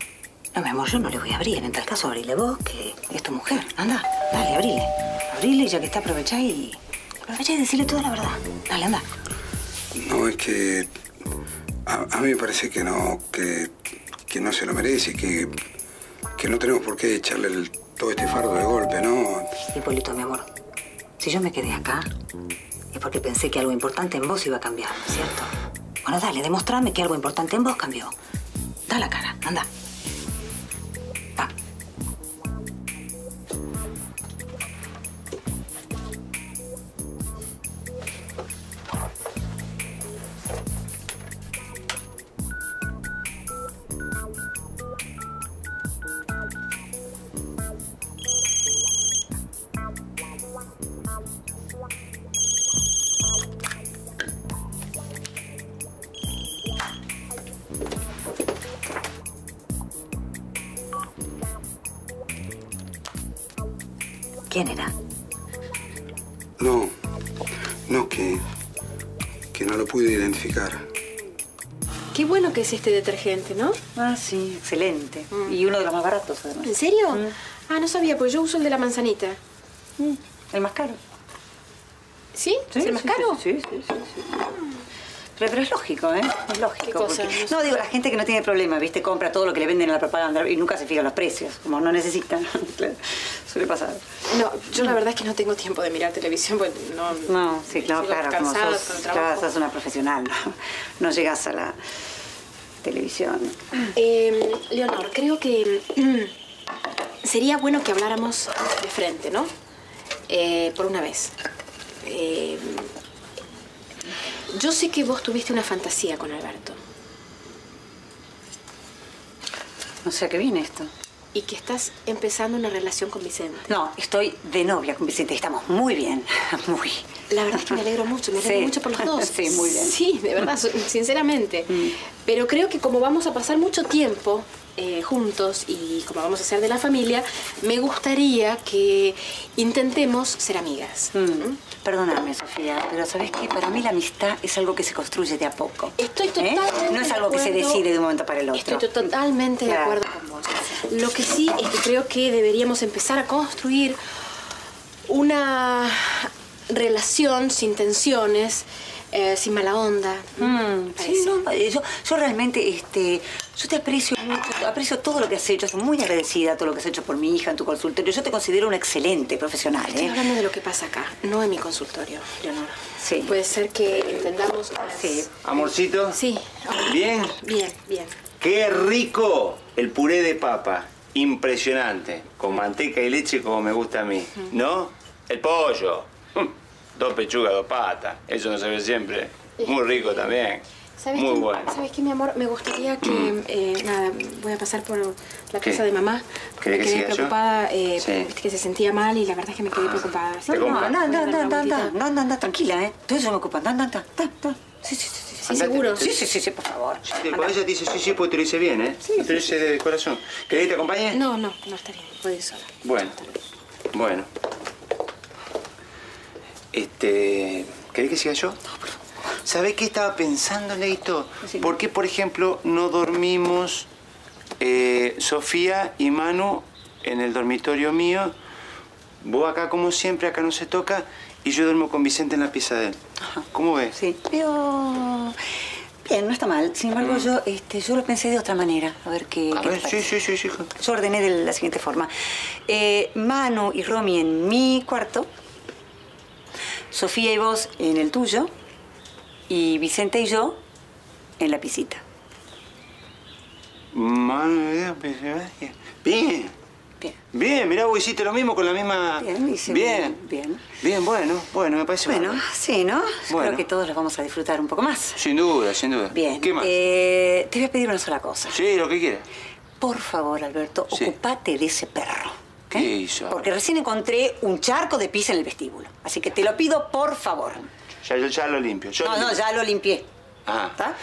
Speaker 14: No, mi amor, yo no le voy a abrir. En tal caso, abrile vos, que es tu mujer. Anda, dale, abrile. Abrile, ya que está, aprovechá y... Aprovechá y decirle toda la verdad. Dale, anda.
Speaker 6: No, es que... A, a mí me parece que no, que, que no se lo merece, que, que no tenemos por qué echarle el, todo este fardo de golpe, ¿no?
Speaker 14: Hipólito, mi amor, si yo me quedé acá, es porque pensé que algo importante en vos iba a cambiar, ¿cierto? Bueno, dale, demostrame que algo importante en vos cambió. Da la cara, anda. Va. ¿Quién era?
Speaker 6: No, no, que, que no lo pude identificar.
Speaker 7: Qué bueno que es este detergente, ¿no?
Speaker 14: Ah, sí, excelente. Mm. Y uno de los más baratos, además.
Speaker 7: ¿En serio?
Speaker 14: Mm.
Speaker 7: Ah, no sabía, pues yo uso el de la manzanita.
Speaker 14: Mm. El más caro.
Speaker 7: ¿Sí?
Speaker 14: ¿Sí?
Speaker 7: ¿Es el más
Speaker 14: sí,
Speaker 7: caro?
Speaker 14: Sí, sí, sí. sí. Pero, pero es lógico, ¿eh? Es lógico.
Speaker 7: ¿Qué cosa?
Speaker 14: Porque... No, digo, la gente que no tiene problema, ¿viste? Compra todo lo que le venden en la propaganda y nunca se fija en los precios. Como no necesitan. Claro, suele pasar.
Speaker 7: No, yo la verdad es que no tengo tiempo de mirar televisión, pues no...
Speaker 14: No, sí, claro, claro. Como
Speaker 7: cansada
Speaker 14: sos,
Speaker 7: con el
Speaker 14: claro,
Speaker 7: trabajo.
Speaker 14: sos una profesional, ¿no? No llegas a la televisión.
Speaker 7: Eh, Leonor, creo que mm, sería bueno que habláramos de frente, ¿no? Eh, por una vez. Eh, yo sé que vos tuviste una fantasía con Alberto.
Speaker 14: No sé a qué viene esto.
Speaker 7: Y que estás empezando una relación con Vicente.
Speaker 14: No, estoy de novia con Vicente. Estamos muy bien. Muy.
Speaker 7: La verdad es que me alegro mucho. Me alegro
Speaker 14: Sí.
Speaker 7: mucho por los dos.
Speaker 14: Sí, muy bien.
Speaker 7: Sí, de verdad, sinceramente. Mm. Pero creo que como vamos a pasar mucho tiempo eh, juntos y como vamos a ser de la familia, me gustaría que intentemos ser amigas.
Speaker 14: Mm. ¿Mm? Perdóname, Sofía, pero ¿sabes qué? Para mí la amistad es algo que se construye de a poco.
Speaker 7: Estoy totalmente
Speaker 14: ¿Eh? No es algo
Speaker 7: de
Speaker 14: que se
Speaker 7: acuerdo.
Speaker 14: decide de un momento para el otro.
Speaker 7: Estoy totalmente
Speaker 14: Claro.
Speaker 7: de acuerdo con vos. Lo que sí es que creo que deberíamos empezar a construir una relación sin tensiones, eh, sin mala onda.
Speaker 14: Mm, sí, no, yo, yo realmente, este, yo te aprecio mucho, aprecio todo lo que has hecho, estoy muy agradecida a todo lo que has hecho por mi hija en tu consultorio. Yo te considero una excelente profesional,
Speaker 7: Estoy
Speaker 14: ¿eh?
Speaker 7: hablando de lo que pasa acá, no en mi consultorio, Leonor.
Speaker 14: Sí.
Speaker 7: Puede ser que entendamos...
Speaker 14: Sí.
Speaker 2: Amorcito.
Speaker 7: Sí.
Speaker 2: ¿Bien?
Speaker 7: Bien, bien.
Speaker 2: ¡Qué rico! El puré de papa. Impresionante. Con manteca y leche como me gusta a mí. ¿No? El pollo. Dos pechugas, dos patas. Eso no se ve siempre. Muy rico también.
Speaker 7: ¿Sabes
Speaker 2: Muy
Speaker 7: qué,
Speaker 2: bueno.
Speaker 7: ¿Sabes qué, mi amor? Me gustaría que... eh, nada, voy a pasar por la
Speaker 2: ¿Qué?
Speaker 7: casa de mamá. porque
Speaker 2: ¿Querés
Speaker 7: Me
Speaker 2: que
Speaker 7: quedé
Speaker 2: siga yo?
Speaker 7: preocupada, eh,
Speaker 2: Sí.
Speaker 7: viste que se sentía mal y la verdad es que me quedé preocupada. Así
Speaker 14: No,
Speaker 7: que
Speaker 14: no,
Speaker 7: voy a
Speaker 14: anda,
Speaker 7: dar
Speaker 14: anda,
Speaker 7: una
Speaker 14: anda, anda,
Speaker 7: vueltita.
Speaker 14: anda, anda, anda, tranquila, ¿eh? Todo eso me ocupa, anda, anda, anda, anda. Sí, sí, sí, sí.
Speaker 7: Sí, seguro.
Speaker 14: Sí, sí, sí, sí, por favor.
Speaker 2: Sí, cuando ella te dice sí, sí, pues te lo dice bien, ¿eh? Sí, te lo dice de corazón. ¿Querés que te acompañe?
Speaker 7: No, no, no está bien. Puedo ir sola.
Speaker 2: Bueno. Bueno. Este... ¿Querés que siga yo? No, por favor. ¿Sabés qué estaba pensando, Leito?
Speaker 14: Sí.
Speaker 2: ¿Por qué, por ejemplo, no dormimos eh, Sofía y Manu en el dormitorio mío? Vos acá, como siempre, acá no se toca, y yo duermo con Vicente en la pieza de él.
Speaker 14: Ajá.
Speaker 2: ¿Cómo ves?
Speaker 14: Sí, pero... Bien, no está mal. Sin embargo,
Speaker 2: Mm.
Speaker 14: yo, este, yo lo pensé de otra manera. A ver qué,
Speaker 2: A
Speaker 14: qué
Speaker 2: ver,
Speaker 14: te
Speaker 2: sí,
Speaker 14: parece.
Speaker 2: sí, sí, sí, hija.
Speaker 14: Yo ordené de la siguiente forma. Eh, Manu y Romy en mi cuarto, Sofía y vos en el tuyo, y Vicente y yo en la piscita.
Speaker 2: Manu, bien. Bien.
Speaker 14: Bien.
Speaker 2: Bien, mirá, vos hiciste lo mismo con la misma...
Speaker 14: Bien, hice
Speaker 2: Bien.
Speaker 14: bien.
Speaker 2: Bien, bueno, bueno, me parece
Speaker 14: Bueno,
Speaker 2: bárbaro.
Speaker 14: sí, ¿no?
Speaker 2: Bueno.
Speaker 14: Creo que todos los vamos a disfrutar un poco más.
Speaker 2: Sin duda, sin duda.
Speaker 14: Bien.
Speaker 2: ¿Qué más?
Speaker 14: Eh, te voy a pedir una sola cosa.
Speaker 2: Sí, lo que quieras.
Speaker 14: Por favor, Alberto,
Speaker 2: Sí.
Speaker 14: ocupate de ese perro.
Speaker 2: ¿Qué hizo?
Speaker 14: Porque recién encontré un charco de pis en el vestíbulo. Así que te lo pido, por favor.
Speaker 2: Ya, yo ya lo limpio. Yo
Speaker 14: No,
Speaker 2: lo
Speaker 14: no,
Speaker 2: limpio.
Speaker 14: ya lo limpié.
Speaker 2: Ah.
Speaker 14: ¿Está?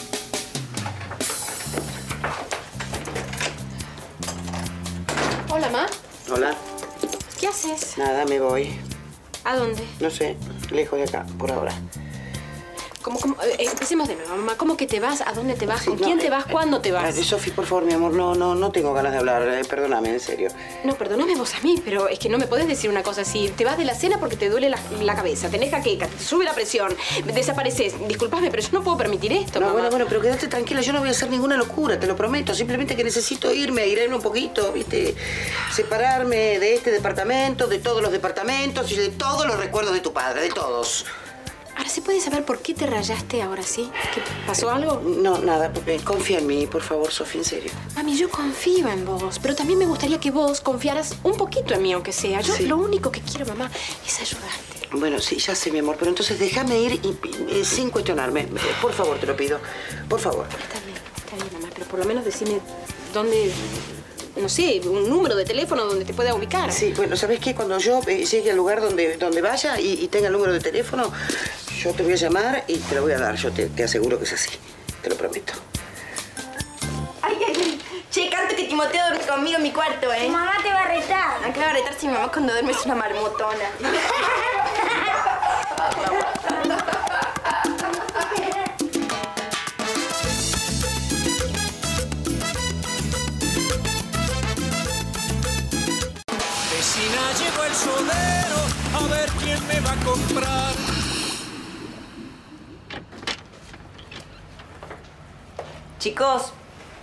Speaker 7: Hola, Ma.
Speaker 20: Hola.
Speaker 7: ¿Qué haces?
Speaker 20: Nada, me voy.
Speaker 7: ¿A dónde?
Speaker 20: No sé, lejos de acá, por ahora.
Speaker 7: ¿Cómo, cómo? Eh, empecemos de nuevo, mamá. ¿Cómo que te vas? ¿A dónde te vas?
Speaker 20: Sí,
Speaker 7: ¿Con
Speaker 20: no,
Speaker 7: quién
Speaker 20: eh,
Speaker 7: te vas? ¿Cuándo te vas?
Speaker 20: Eh, Sofi, por favor, mi amor, no, no, no tengo ganas de hablar. Eh, perdóname, en serio.
Speaker 7: No, perdóname vos a mí, pero es que no me podés decir una cosa así. Te vas de la cena porque te duele la, la cabeza, tenés jaqueca, te sube la presión, desapareces. Disculpame, pero yo no puedo permitir esto,
Speaker 20: No,
Speaker 7: mamá.
Speaker 20: bueno, bueno, pero quédate tranquila. Yo no voy a hacer ninguna locura, te lo prometo. Simplemente que necesito irme, airarme un poquito, ¿viste? Separarme de este departamento, de todos los departamentos y de todos los recuerdos de tu padre, de todos.
Speaker 7: Ahora, ¿se puede saber por qué te rayaste ahora sí? ¿Qué, ¿Pasó algo?
Speaker 20: No, nada. Eh, confía en mí, por favor, Sofi, en serio.
Speaker 7: Mami, yo confío en vos, pero también me gustaría que vos confiaras un poquito en mí, aunque sea. Yo
Speaker 20: Sí.
Speaker 7: lo único que quiero, mamá, es ayudarte.
Speaker 20: Bueno, sí, ya sé, mi amor, pero entonces déjame ir y, y- sin cuestionarme. Por favor, te lo pido. Por favor.
Speaker 7: Está bien, está bien, mamá, pero por lo menos decime dónde... No sé, un número de teléfono donde te pueda ubicar.
Speaker 20: Sí, bueno, ¿sabes qué? Cuando yo eh, llegue al lugar donde, donde vaya y, y tenga el número de teléfono, yo te voy a llamar y te lo voy a dar. Yo te, te aseguro que es así. Te lo prometo.
Speaker 17: Ay, ay, ay. Che, canto que Timoteo duerme conmigo en mi cuarto, ¿eh?
Speaker 18: Tu mamá te va a retar.
Speaker 17: ¿A qué va a retar si mi mamá cuando duerme es una marmotona?
Speaker 3: Vecina, llegó el sodero, a ver quién me va a comprar.
Speaker 1: Chicos,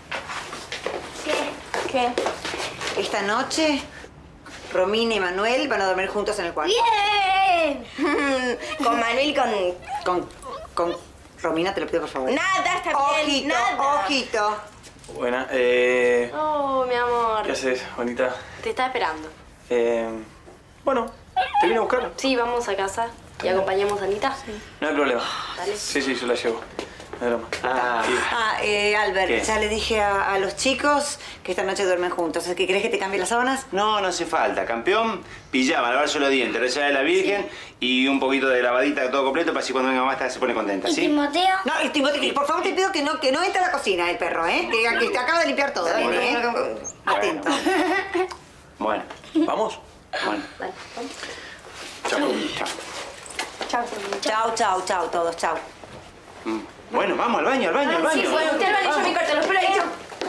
Speaker 17: ¿Qué? ¿Qué?
Speaker 1: esta noche Romina y Manuel van a dormir juntos en el cuarto.
Speaker 17: ¡Bien! Con Manuel y con...
Speaker 1: Con, con Romina, te lo pido por favor.
Speaker 17: Nada, está bien,
Speaker 1: Ojito,
Speaker 17: nada.
Speaker 1: ojito.
Speaker 10: Buena, eh...
Speaker 11: Oh, mi amor.
Speaker 10: ¿qué haces, bonita?
Speaker 11: Te está esperando.
Speaker 10: Eh... Bueno, ¿te vine a buscar?
Speaker 11: Sí, vamos a casa y acompañamos a Anita.
Speaker 10: No hay problema.
Speaker 11: Dale.
Speaker 10: Sí, sí, yo la llevo. No hay drama.
Speaker 2: Ah,
Speaker 1: Ah, eh, Albert,
Speaker 2: ¿Qué?
Speaker 1: ya le dije a, a los chicos que esta noche duermen juntos. ¿Qué querés que te cambie las sábanas?
Speaker 2: no, no hace falta. Campeón, pijama, lavarse los dientes, rezar a la Virgen y un poquito de lavadita todo completo para así cuando venga mamá está- se pone contenta,
Speaker 18: ¿Y
Speaker 2: ¿sí?
Speaker 18: Timoteo?
Speaker 1: No, el Timoteo, por favor te pido que no, que no entre a la cocina el perro, ¿eh? Que, que te acaba de limpiar todo, nene, ¿eh? Atento.
Speaker 2: Bueno,
Speaker 10: ¿Vamos?
Speaker 2: bueno.
Speaker 11: Dale, vamos.
Speaker 10: Chao.
Speaker 2: Chao.
Speaker 11: Chao.
Speaker 1: Chau, chau, chau, todos, chau.
Speaker 2: Mm. Bueno, vamos al baño, al baño, al baño.
Speaker 17: Sí, bueno, usted al baño, yo me corto los pelos y chao.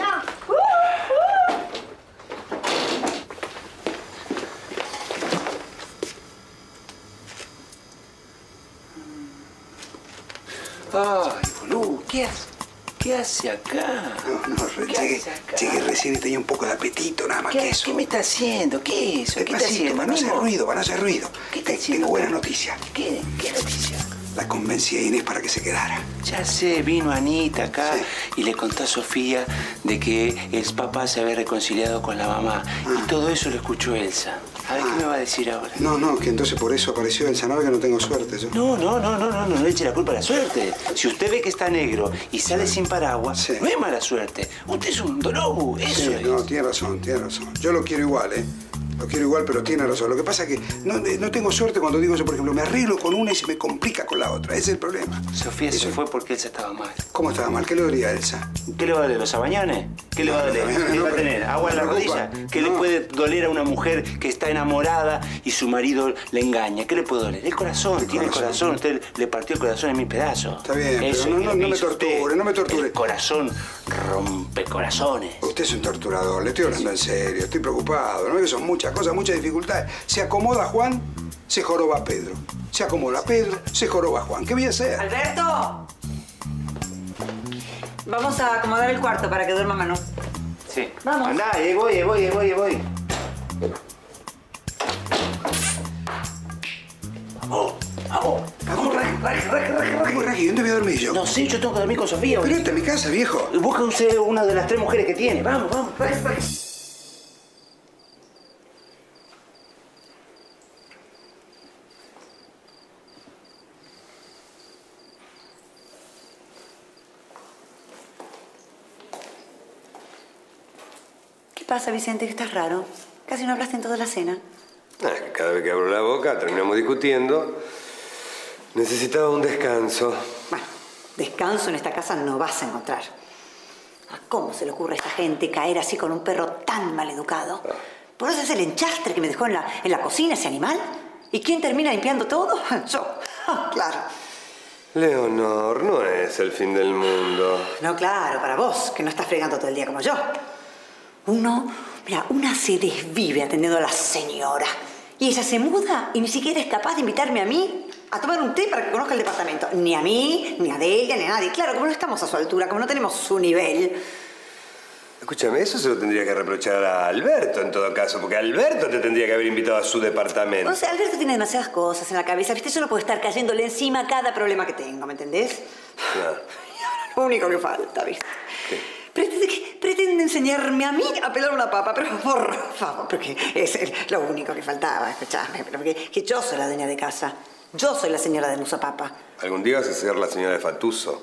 Speaker 2: Ay, boludo, ¿qué hace? ¿Qué hace acá?
Speaker 6: No, no, re-
Speaker 2: ¿Qué
Speaker 6: llegué,
Speaker 2: hace acá?
Speaker 6: llegué recién y tenía un poco de apetito, nada más que
Speaker 2: ¿Qué,
Speaker 6: eso.
Speaker 2: ¿Qué me está haciendo? ¿Qué es eso? ¿Qué está
Speaker 6: Despacito,
Speaker 2: haciendo?
Speaker 6: para no hacer
Speaker 2: Mimo?
Speaker 6: ruido, para no hacer ruido.
Speaker 2: ¿Qué está
Speaker 6: Te-
Speaker 2: haciendo?
Speaker 6: Tengo buena noticia.
Speaker 2: ¿Qué, qué noticia?
Speaker 6: La convencí a Inés para que se quedara.
Speaker 2: Ya sé, vino Anita acá
Speaker 6: Sí.
Speaker 2: y le contó a Sofía de que el papá se había reconciliado con la mamá. Y todo eso lo escuchó Elsa. A ver, ¿qué me va a decir ahora?
Speaker 6: No, no, que entonces por eso apareció el sanar que no tengo suerte yo.
Speaker 2: No, no, no, no, no, no, no le eche la culpa a la suerte. Si usted ve que está negro y sale sin paraguas,
Speaker 6: Sí.
Speaker 2: no es mala suerte. Usted es un dorobu, eso
Speaker 6: Sí,
Speaker 2: es.
Speaker 6: no, tiene razón, tiene razón. Yo lo quiero igual, ¿eh? Lo quiero igual, pero tiene razón. Lo que pasa es que no, eh, no tengo suerte cuando digo eso. Por ejemplo, me arreglo con una y se me complica con la otra. Ese es el problema.
Speaker 2: Sofía se
Speaker 6: Eso-
Speaker 2: fue porque Elsa estaba mal.
Speaker 6: ¿Cómo estaba mal? ¿Qué le dolía a Elsa?
Speaker 2: ¿Qué le va a doler? ¿Los abañones? ¿Qué le va a doler?
Speaker 6: No, no,
Speaker 2: ¿Qué
Speaker 6: no,
Speaker 2: va a
Speaker 6: pero
Speaker 2: tener? ¿Agua en
Speaker 6: me
Speaker 2: la
Speaker 6: preocupa.
Speaker 2: rodilla? ¿Qué le
Speaker 6: No.
Speaker 2: puede doler a una mujer que está enamorada y su marido le engaña? ¿Qué le puede doler? El corazón,
Speaker 6: El
Speaker 2: tiene el
Speaker 6: corazón.
Speaker 2: corazón. Usted le partió el corazón en mil pedazos.
Speaker 6: Está bien,
Speaker 2: Eso
Speaker 6: pero no,
Speaker 2: es
Speaker 6: no,
Speaker 2: lo que
Speaker 6: no me
Speaker 2: hizo usted.
Speaker 6: torture, no me torture.
Speaker 2: El corazón rompe corazones.
Speaker 6: Usted es un torturador, le estoy hablando en serio, estoy preocupado, ¿no? Que son muchas cosas, muchas dificultades. Se acomoda Juan, se joroba Pedro. Se acomoda Pedro, se joroba Juan. ¿Qué voy a hacer?
Speaker 1: ¡Alberto! Vamos a acomodar el cuarto para que duerma Manu.
Speaker 2: Sí.
Speaker 1: Vamos.
Speaker 2: Andá, ahí voy, ahí voy, ahí voy, ahí voy. Vamos, vamos.
Speaker 6: Vamos, Raki, Raki, Raki, Raki, Raki, Raki, ¿dónde voy a dormir yo?
Speaker 2: No sé, yo tengo que dormir con Sofía.
Speaker 6: Pero esta es mi casa, viejo.
Speaker 2: Busca usted una de las tres mujeres que tiene. Vamos, vamos. Raki, Raki.
Speaker 1: ¿Qué pasa, Vicente? Que estás raro. Casi no hablaste en toda la cena.
Speaker 19: Ah, que cada vez que abro la boca terminamos discutiendo. Necesitaba un descanso.
Speaker 1: Bueno, descanso en esta casa no vas a encontrar. Ah, ¿cómo se le ocurre a esta gente caer así con un perro tan mal educado? ¿Por eso es el enchastre que me dejó en la, en la cocina ese animal? ¿Y quién termina limpiando todo? Yo. Ah, claro.
Speaker 19: Leonor, no es el fin del mundo.
Speaker 14: No, claro, para vos, que no estás fregando todo el día como yo. Uno, mira, una se desvive atendiendo a la señora. Y ella se muda y ni siquiera es capaz de invitarme a mí a tomar un té para que conozca el departamento. Ni a mí, ni a Delia, ni a nadie. Claro, como no estamos a su altura, como no tenemos su nivel.
Speaker 19: Escúchame, eso se lo tendría que reprochar a Alberto en todo caso, porque Alberto te tendría que haber invitado a su departamento.
Speaker 14: O sea, Alberto tiene demasiadas cosas en la cabeza, ¿viste? Yo no puedo estar cayéndole encima a cada problema que tengo, ¿me entendés?
Speaker 19: Claro.
Speaker 14: Lo único que falta, ¿viste?
Speaker 19: ¿Qué?
Speaker 14: Pretende, pretende enseñarme a mí a pelar una papa, pero por favor, porque es el- lo único que faltaba, escuchame, pero que, que yo soy la dueña de casa. Yo soy la señora de Nusa Papa.
Speaker 19: Algún día vas a ser la señora de Fatuso.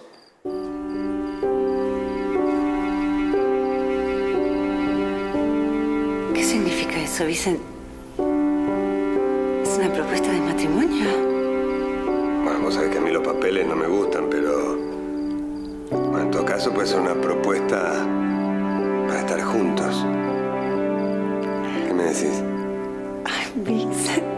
Speaker 14: ¿Qué significa eso, Vicent? ¿Es una propuesta de matrimonio?
Speaker 19: Bueno, vos sabés que a mí los papeles no me gustan, pero... Bueno, en todo caso puede ser una propuesta para estar juntos. ¿Qué me decís?
Speaker 14: Ay, Vicent.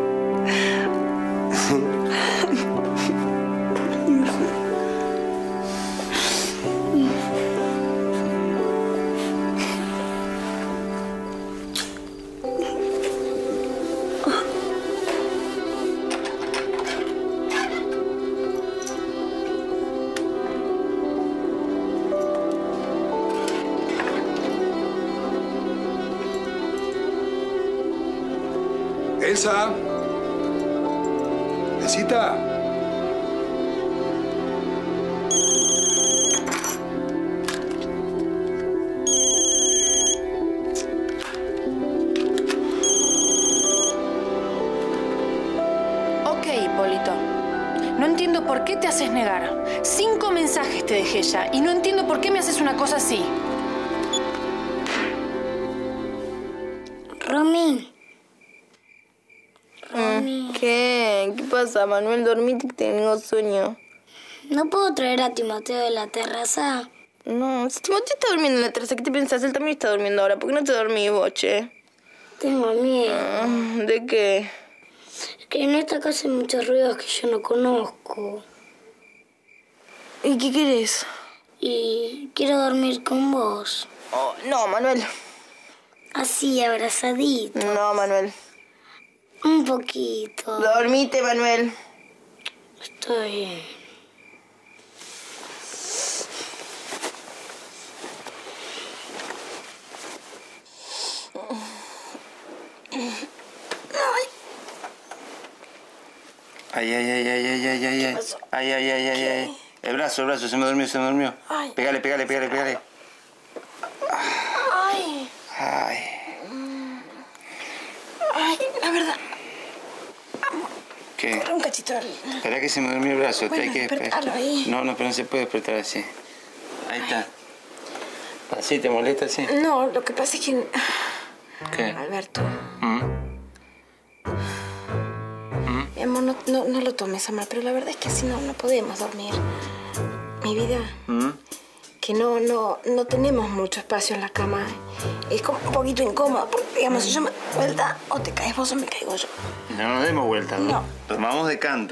Speaker 6: Elsa. Elcita.
Speaker 21: Ok, Hipólito. No entiendo por qué te haces negar. Cinco mensajes te dejé ya y no entiendo por qué me haces una cosa así.
Speaker 18: Romy. Romy.
Speaker 17: ¿Qué? ¿Qué pasa, Manuel? Dormite que tengo sueño.
Speaker 18: ¿No puedo traer a Timoteo de la terraza?
Speaker 17: No, si Timoteo está durmiendo en la terraza, ¿qué te pensás? Él también está durmiendo ahora. ¿Por qué no te dormís, boche?
Speaker 18: Tengo miedo.
Speaker 17: Ah, ¿de qué?
Speaker 18: Es que en esta casa hay muchos ruidos que yo no conozco.
Speaker 17: ¿Y qué querés?
Speaker 18: Y quiero dormir con vos.
Speaker 17: Oh, no, Manuel.
Speaker 18: Así, abrazadito.
Speaker 17: No, Manuel.
Speaker 18: Un poquito.
Speaker 17: Dormite, Manuel.
Speaker 18: Estoy bien.
Speaker 2: Ay, ay, ay, ay, ay, ay, ay, ay. Ay, ay, ay, ay, ay. El brazo, el brazo, se me durmió, se me durmió.
Speaker 21: Ay.
Speaker 2: Pégale, pégale, pégale, pégale.
Speaker 21: Ay.
Speaker 2: Ay.
Speaker 21: Ay, la verdad.
Speaker 2: ¿Qué?
Speaker 21: Corre un cachito.
Speaker 2: Espera que se me durmió el brazo.
Speaker 21: Bueno,
Speaker 2: hay que
Speaker 21: despertalo ahí.
Speaker 2: No, no, pero no se puede despertar así. Ahí está. ¿Así te molesta así?
Speaker 21: No, lo que pasa es que...
Speaker 2: ¿Qué?
Speaker 21: Alberto,
Speaker 2: ¿Mm?
Speaker 21: mi amor, no, no, no lo tomes a mal, pero la verdad es que así no, no podemos dormir. Mi vida,
Speaker 2: ¿Mm?
Speaker 21: que no, no, no tenemos mucho espacio en la cama. Es como un poquito incómodo, porque, digamos, si yo me doy vuelta, o te caes vos o me caigo yo.
Speaker 2: No nos demos vuelta, ¿no?
Speaker 21: No.
Speaker 2: Dormamos de canto.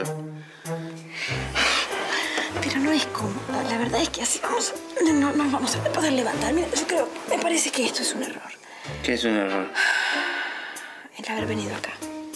Speaker 21: Pero no es cómodo. La verdad es que así vamos... No no nos vamos a poder levantar. Mira, yo creo... Me parece que esto es un error.
Speaker 2: ¿Qué es un error?
Speaker 21: El haber venido acá.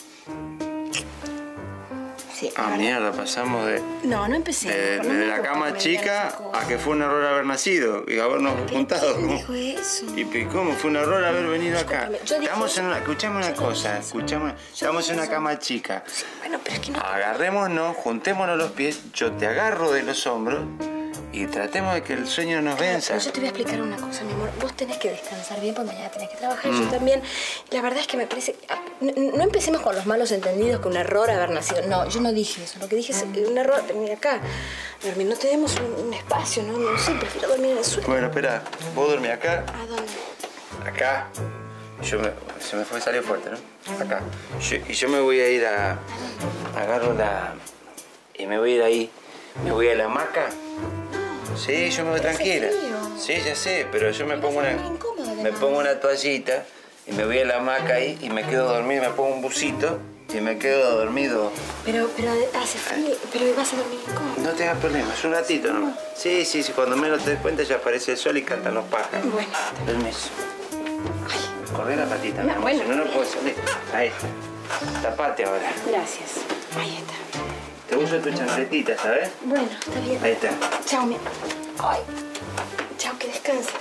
Speaker 21: Sí,
Speaker 2: Ah, mierda, pasamos de...
Speaker 21: No, no empecé.
Speaker 2: De,
Speaker 21: no
Speaker 2: de
Speaker 21: me
Speaker 2: la
Speaker 21: gusta
Speaker 2: cama
Speaker 21: que me
Speaker 2: chica
Speaker 21: digan esas cosas.
Speaker 2: a que fue un error haber nacido y habernos juntado.
Speaker 21: ¿Quién dijo eso?
Speaker 2: ¿Y pe- cómo? Fue un error haber venido acá.
Speaker 21: Discúlpame, yo dije
Speaker 2: Estamos
Speaker 21: eso.
Speaker 2: en una... Escuchame una cosa, escuchame... Estamos en una cama chica.
Speaker 21: Bueno, pero es que no...
Speaker 2: Agarrémonos, juntémonos los pies, yo te agarro de los hombros y tratemos de que el sueño nos venza.
Speaker 21: Pero yo te voy a explicar una cosa, mi amor. Vos tenés que descansar bien porque mañana tenés que trabajar.
Speaker 2: Mm.
Speaker 21: Yo también. La verdad es que me parece... ah, No, no empecemos con los malos entendidos que un error haber nacido. No, yo no dije eso. Lo que dije es un error venir acá. Dormir, no tenemos un, un espacio, ¿no? No sé, prefiero dormir en el suelo.
Speaker 2: Bueno, espera, vos dormís acá,
Speaker 21: ¿A dónde?
Speaker 2: acá. Yo me, se me fue salir fuerte, ¿no? Acá. Yo- y yo me voy a ir a... Agarro la... Y me voy a ir ahí. Me voy a la hamaca. Sí, yo me voy tranquila. Sí, ya sé, pero yo me pongo una... Me pongo una toallita y me voy a la hamaca ahí y me quedo dormido, me pongo un busito Si me quedo dormido...
Speaker 21: Pero, pero hace frío, pero vas a dormir incómodo.
Speaker 2: No tengas problemas, un ratito nomás. Sí, sí, sí, cuando menos te des cuenta ya aparece el sol y cantan los pájaros.
Speaker 21: Bueno.
Speaker 2: Permiso. Corre la patita, mi amor,
Speaker 21: bueno.
Speaker 2: si no, no puedo salir. Ahí está. Tapate ahora.
Speaker 21: Gracias. Ahí está.
Speaker 2: Te uso tu chancletita, ¿sabes?
Speaker 21: Bueno, está bien.
Speaker 2: Ahí está.
Speaker 21: Chao, mi... Ay. Chao, que descanses.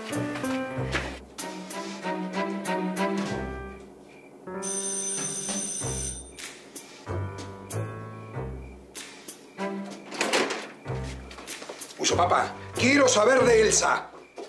Speaker 6: Uso, papá, quiero saber de Elsa.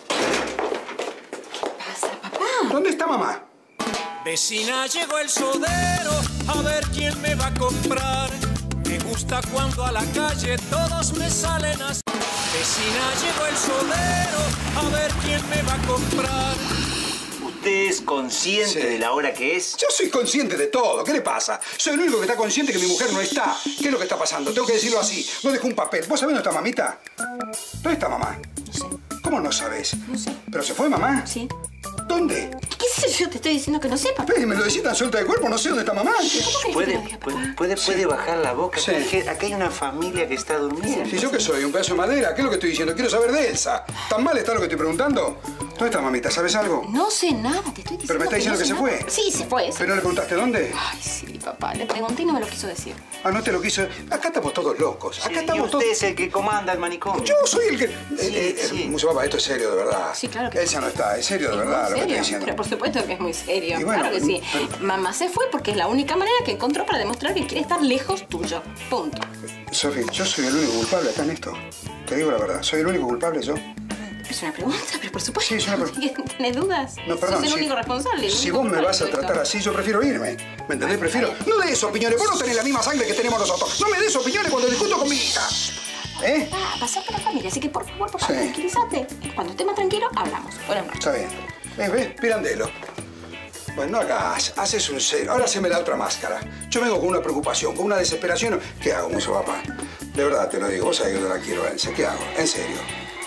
Speaker 21: ¿Qué pasa, papá?
Speaker 6: ¿Dónde está mamá?
Speaker 3: Vecina, llegó el sodero, a ver quién me va a comprar. Me gusta cuando a la calle todos me salen así. Vecina, llegó el sodero, a ver quién me va a comprar.
Speaker 2: ¿Usted es consciente
Speaker 6: Sí.
Speaker 2: de la hora que es?
Speaker 6: Yo soy consciente de todo. ¿Qué le pasa? Soy el único que está consciente que mi mujer no está. ¿Qué es lo que está pasando? Tengo que decirlo así. No dejo un papel. ¿Vos sabés dónde está mamita? ¿Dónde está mamá?
Speaker 21: No sé.
Speaker 6: ¿Cómo no sabés?
Speaker 21: No sé.
Speaker 6: ¿Pero se fue mamá?
Speaker 21: Sí.
Speaker 6: ¿Dónde?
Speaker 21: ¿Qué sé yo? Te estoy diciendo que no sepa.
Speaker 6: Pero me lo decís tan suelta de cuerpo, no sé dónde está mamá.
Speaker 2: ¿Puede, puede, puede, puede bajar la boca?
Speaker 6: Sí.
Speaker 2: Porque acá hay una familia que está durmiendo.
Speaker 6: Si yo que soy, un pedazo de madera, ¿qué es lo que estoy diciendo? Quiero saber de Elsa. ¿Tan mal está lo que estoy preguntando? ¿Dónde está mamita? ¿Sabes algo?
Speaker 21: No sé nada, te estoy diciendo.
Speaker 6: Pero me está diciendo que,
Speaker 21: no
Speaker 6: se
Speaker 21: sé
Speaker 6: fue.
Speaker 21: nada. Sí, se fue.
Speaker 6: ¿Pero no le preguntaste dónde?
Speaker 21: Ay, sí, papá. Le pregunté y no me lo quiso decir.
Speaker 6: Ah, no te lo quiso. Acá estamos todos locos. Acá
Speaker 2: Sí, y
Speaker 6: estamos
Speaker 2: usted
Speaker 6: todos.
Speaker 2: es el que comanda el manicomio.
Speaker 6: Yo soy el que. Eh, eh,
Speaker 2: sí.
Speaker 6: Muso, papá, esto es serio, de verdad.
Speaker 21: Sí, claro que
Speaker 6: Elsa no está, es serio, de verdad, lo que estoy
Speaker 21: ¿En serio?
Speaker 6: diciendo.
Speaker 21: Pero por supuesto que es muy serio.
Speaker 6: Y bueno,
Speaker 21: claro que sí.
Speaker 6: pero-
Speaker 21: Mamá se fue porque es la única manera que encontró para demostrar que quiere estar lejos tuyo. Punto.
Speaker 6: Sofi, yo soy el único culpable acá en esto. Te digo la verdad, soy el único culpable yo.
Speaker 21: Es una pregunta, pero por supuesto.
Speaker 6: Sí, es una pregunta.
Speaker 21: ¿Tenés dudas?
Speaker 6: No, perdón.
Speaker 21: Sos el
Speaker 6: si-
Speaker 21: único responsable. el
Speaker 6: Si
Speaker 21: único
Speaker 6: vos me
Speaker 21: culpable
Speaker 6: vas a
Speaker 21: de todo
Speaker 6: tratar
Speaker 21: esto.
Speaker 6: así, yo prefiero irme. ¿Me entendés? Prefiero. No des opiniones. Vos no tenés la misma sangre que tenemos nosotros. No me des opiniones cuando discuto con mi hija. ¿Eh?
Speaker 21: Ah, pasar por la familia, así que por favor, por favor,
Speaker 6: Sí.
Speaker 21: tranquilízate. Cuando esté más tranquilo, hablamos. Buenas noches.
Speaker 6: Está bien. ¿Ves? ¿Ves? Pirandello. Bueno, no hagas. Haces un cero. Ahora haceme la otra máscara. Yo vengo con una preocupación, con una desesperación. ¿Qué hago, Muso, papá? De verdad te lo digo. Vos sabés que yo la quiero, Elsa. ¿Qué hago? En serio.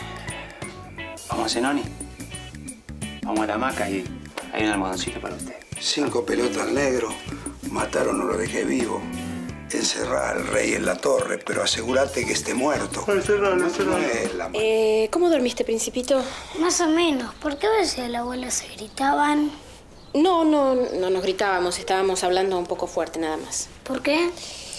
Speaker 2: Vamos a Zenoni. Vamos a la hamaca y hay un almohadoncito para usted.
Speaker 6: Cinco pelotas al negro. Mataron o lo dejé vivo. Encerrar al rey en la torre, pero asegúrate que esté muerto.
Speaker 2: Encerralo,
Speaker 6: No es la...
Speaker 21: Eh, ¿cómo dormiste, Principito?
Speaker 18: Más o menos. ¿Por qué a veces a la abuela se gritaban?
Speaker 21: No, no, no nos gritábamos, estábamos hablando un poco fuerte nada más.
Speaker 18: ¿Por qué?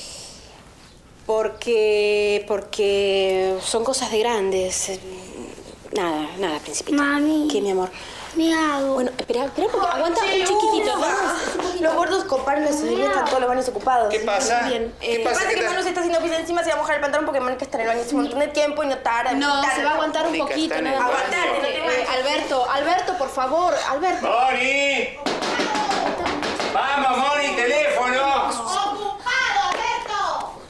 Speaker 21: Porque. porque son cosas de grandes. eh, Nada, nada, Principito.
Speaker 18: Mami.
Speaker 21: ¿Qué, mi amor?
Speaker 18: Me hago.
Speaker 21: Bueno, espera, espera, porque aguanta un chiquitito, ¿no?
Speaker 17: Los gordos coparon la salida, están todos los baños ocupados.
Speaker 2: ¿Qué pasa?
Speaker 17: Bien.
Speaker 2: ¿Qué
Speaker 17: Eh,
Speaker 2: pasa?
Speaker 17: Pasa
Speaker 2: ¿Qué
Speaker 17: que
Speaker 2: tal?
Speaker 17: Manu se está haciendo pis encima, se va a mojar el pantalón porque Mónica está en el baño hace un montón de tiempo y no tarda.
Speaker 21: No,
Speaker 17: tarda.
Speaker 21: se va a aguantar un
Speaker 2: Mónica
Speaker 21: poquito,
Speaker 2: está en el
Speaker 21: nada más.
Speaker 17: baño. Aguantar, no te
Speaker 21: Eh,
Speaker 17: manches.
Speaker 21: Alberto, Alberto, por favor, Alberto.
Speaker 2: ¡Moni! ¡Vamos, Moni, teléfono!
Speaker 18: ¡Ocupado, Alberto!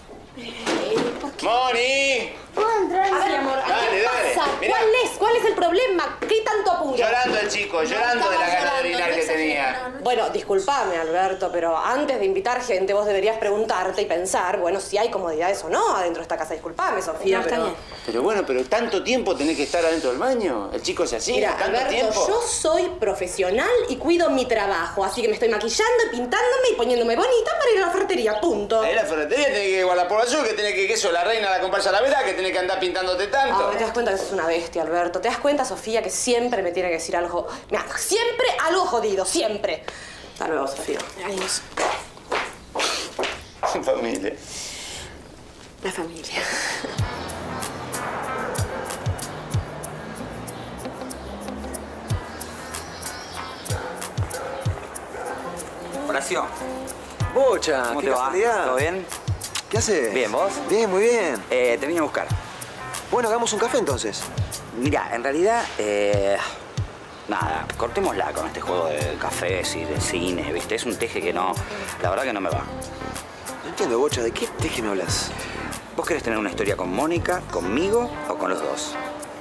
Speaker 2: ¡Moni!
Speaker 18: ¿Puedo entrar?
Speaker 21: A ver, amor,
Speaker 2: Dale,
Speaker 21: ¿qué
Speaker 2: dale,
Speaker 21: pasa?
Speaker 2: mirá.
Speaker 21: ¿Cuál es? ¿Cuál es el problema? ¿Qué tanto apuro?
Speaker 2: Llorando el chico, llorando de la gana de orinar que tenía.
Speaker 9: Bueno, discúlpame, Alberto, pero antes de invitar gente, vos deberías preguntarte y pensar, bueno, si hay comodidades o no adentro de esta casa. Discúlpame, Sofía,
Speaker 21: No, está
Speaker 9: pero...
Speaker 21: bien.
Speaker 2: Pero bueno, pero tanto tiempo tenés que estar adentro del baño. El chico es así,
Speaker 9: Mira,
Speaker 2: tanto
Speaker 9: Alberto,
Speaker 2: tiempo.
Speaker 9: yo soy profesional y cuido mi trabajo, así que me estoy maquillando y pintándome y poniéndome bonita para ir a la ferretería, punto.
Speaker 2: Ahí en la ferretería tenés que guardar por azul, que tenés que queso, la reina, la comparsa, la verdad, que tenés que andar pintándote tanto.
Speaker 9: Ay, te das cuenta que sos una bestia, Alberto. ¿Te das cuenta, Sofía, que siempre me tiene que decir algo... Mira, siempre algo jodido, siempre. Hasta luego, Sofía.
Speaker 21: Adiós.
Speaker 2: Familia.
Speaker 21: La familia.
Speaker 15: Horacio,
Speaker 16: Bocha,
Speaker 15: ¿cómo
Speaker 16: qué
Speaker 15: te va?
Speaker 16: casualidad.
Speaker 15: ¿Todo bien?
Speaker 16: ¿Qué haces?
Speaker 15: Bien, ¿vos?
Speaker 16: Bien, muy bien.
Speaker 15: Eh, te vine a buscar.
Speaker 16: Bueno, hagamos un café entonces.
Speaker 15: Mira, en realidad, eh, nada, cortémosla con este juego de cafés y de cine, ¿viste? Es un teje que no, la verdad que no me va.
Speaker 16: No entiendo, Bocha, ¿de qué teje me hablas?
Speaker 15: ¿Vos querés tener una historia con Mónica, conmigo o con los dos?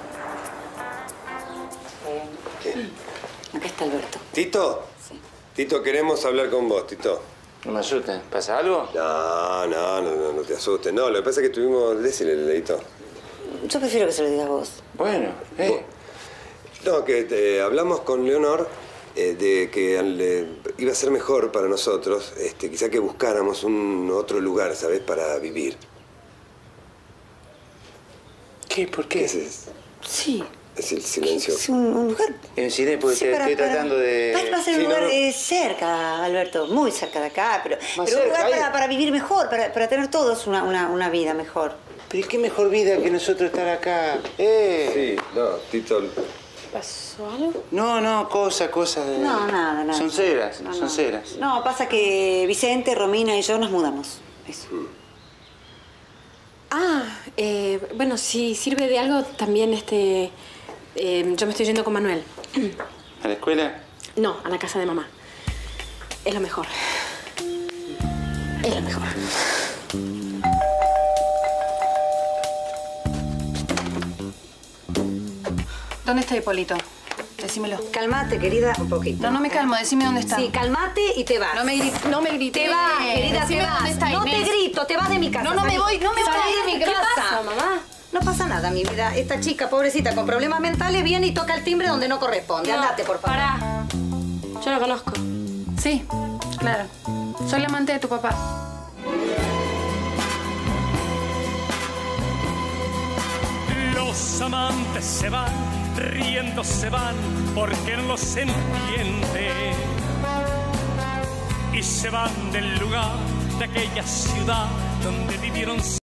Speaker 21: Acá está Alberto.
Speaker 19: ¿Tito? Tito, queremos hablar con vos, Tito.
Speaker 2: No me asustes. ¿Pasa algo?
Speaker 19: No, no, no, no, no te asustes. No, lo que pasa es que estuvimos... Decile, Leito.
Speaker 21: Yo prefiero que se lo digas vos.
Speaker 2: Bueno, eh.
Speaker 19: No, que te- hablamos con Leonor eh, de que al, eh, iba a ser mejor para nosotros, este, quizá que buscáramos un otro lugar, ¿sabes? Para vivir.
Speaker 2: ¿Qué? ¿Por qué?
Speaker 19: ¿Qué es eso?
Speaker 14: Sí.
Speaker 19: Es el silencio.
Speaker 14: Es un, un lugar...
Speaker 2: En cine, porque
Speaker 14: Sí,
Speaker 2: te
Speaker 14: para-
Speaker 2: estoy
Speaker 14: para-
Speaker 2: tratando de...
Speaker 14: Va va a ser un
Speaker 2: Sí, no,
Speaker 14: lugar
Speaker 2: no.
Speaker 14: eh, cerca, Alberto, muy cerca de acá, pero,
Speaker 2: Más
Speaker 14: pero un
Speaker 2: cerca,
Speaker 14: lugar
Speaker 2: ahí.
Speaker 14: para, para vivir mejor, para, para tener todos una, una, una vida mejor.
Speaker 2: Pero qué mejor vida que nosotros estar acá. ¡Eh!
Speaker 19: Sí, no, Tito...
Speaker 21: ¿Pasó algo?
Speaker 2: No, no, cosa, cosa de...
Speaker 14: No, nada, nada.
Speaker 2: Son ceras,
Speaker 14: No,
Speaker 2: son
Speaker 14: no.
Speaker 2: ceras.
Speaker 14: No, pasa que Vicente, Romina y yo nos mudamos. Eso.
Speaker 21: Ah, eh, bueno, si sirve de algo, también este... eh, yo me estoy yendo con Manuel.
Speaker 2: ¿A la escuela?
Speaker 21: No, a la casa de mamá. Es lo mejor. Es lo mejor.
Speaker 1: ¿Dónde está Hipólito? Decímelo.
Speaker 14: Calmate, querida, un poquito.
Speaker 1: No, no me calmo, decime dónde está.
Speaker 14: Sí, calmate y te vas.
Speaker 1: No me grites. No me grites.
Speaker 14: Te vas, querida,
Speaker 1: Decime
Speaker 14: te vas.
Speaker 1: dónde está
Speaker 14: No te
Speaker 1: Inés.
Speaker 14: grito, te vas de mi casa.
Speaker 1: No, no me
Speaker 14: salí.
Speaker 1: voy, no me voy
Speaker 14: Salí
Speaker 1: de mi
Speaker 14: ¿Qué
Speaker 1: casa.
Speaker 14: pasa, mamá? No pasa nada, mi vida. Esta chica, pobrecita, con problemas mentales, viene y toca el timbre donde no corresponde.
Speaker 21: No,
Speaker 14: Andate, por favor.
Speaker 21: Pará. Yo lo conozco.
Speaker 1: Sí, claro. Soy la amante de tu papá.
Speaker 3: Los amantes se van, riendo se van, porque no los entiende. Y se van del lugar, de aquella ciudad donde vivieron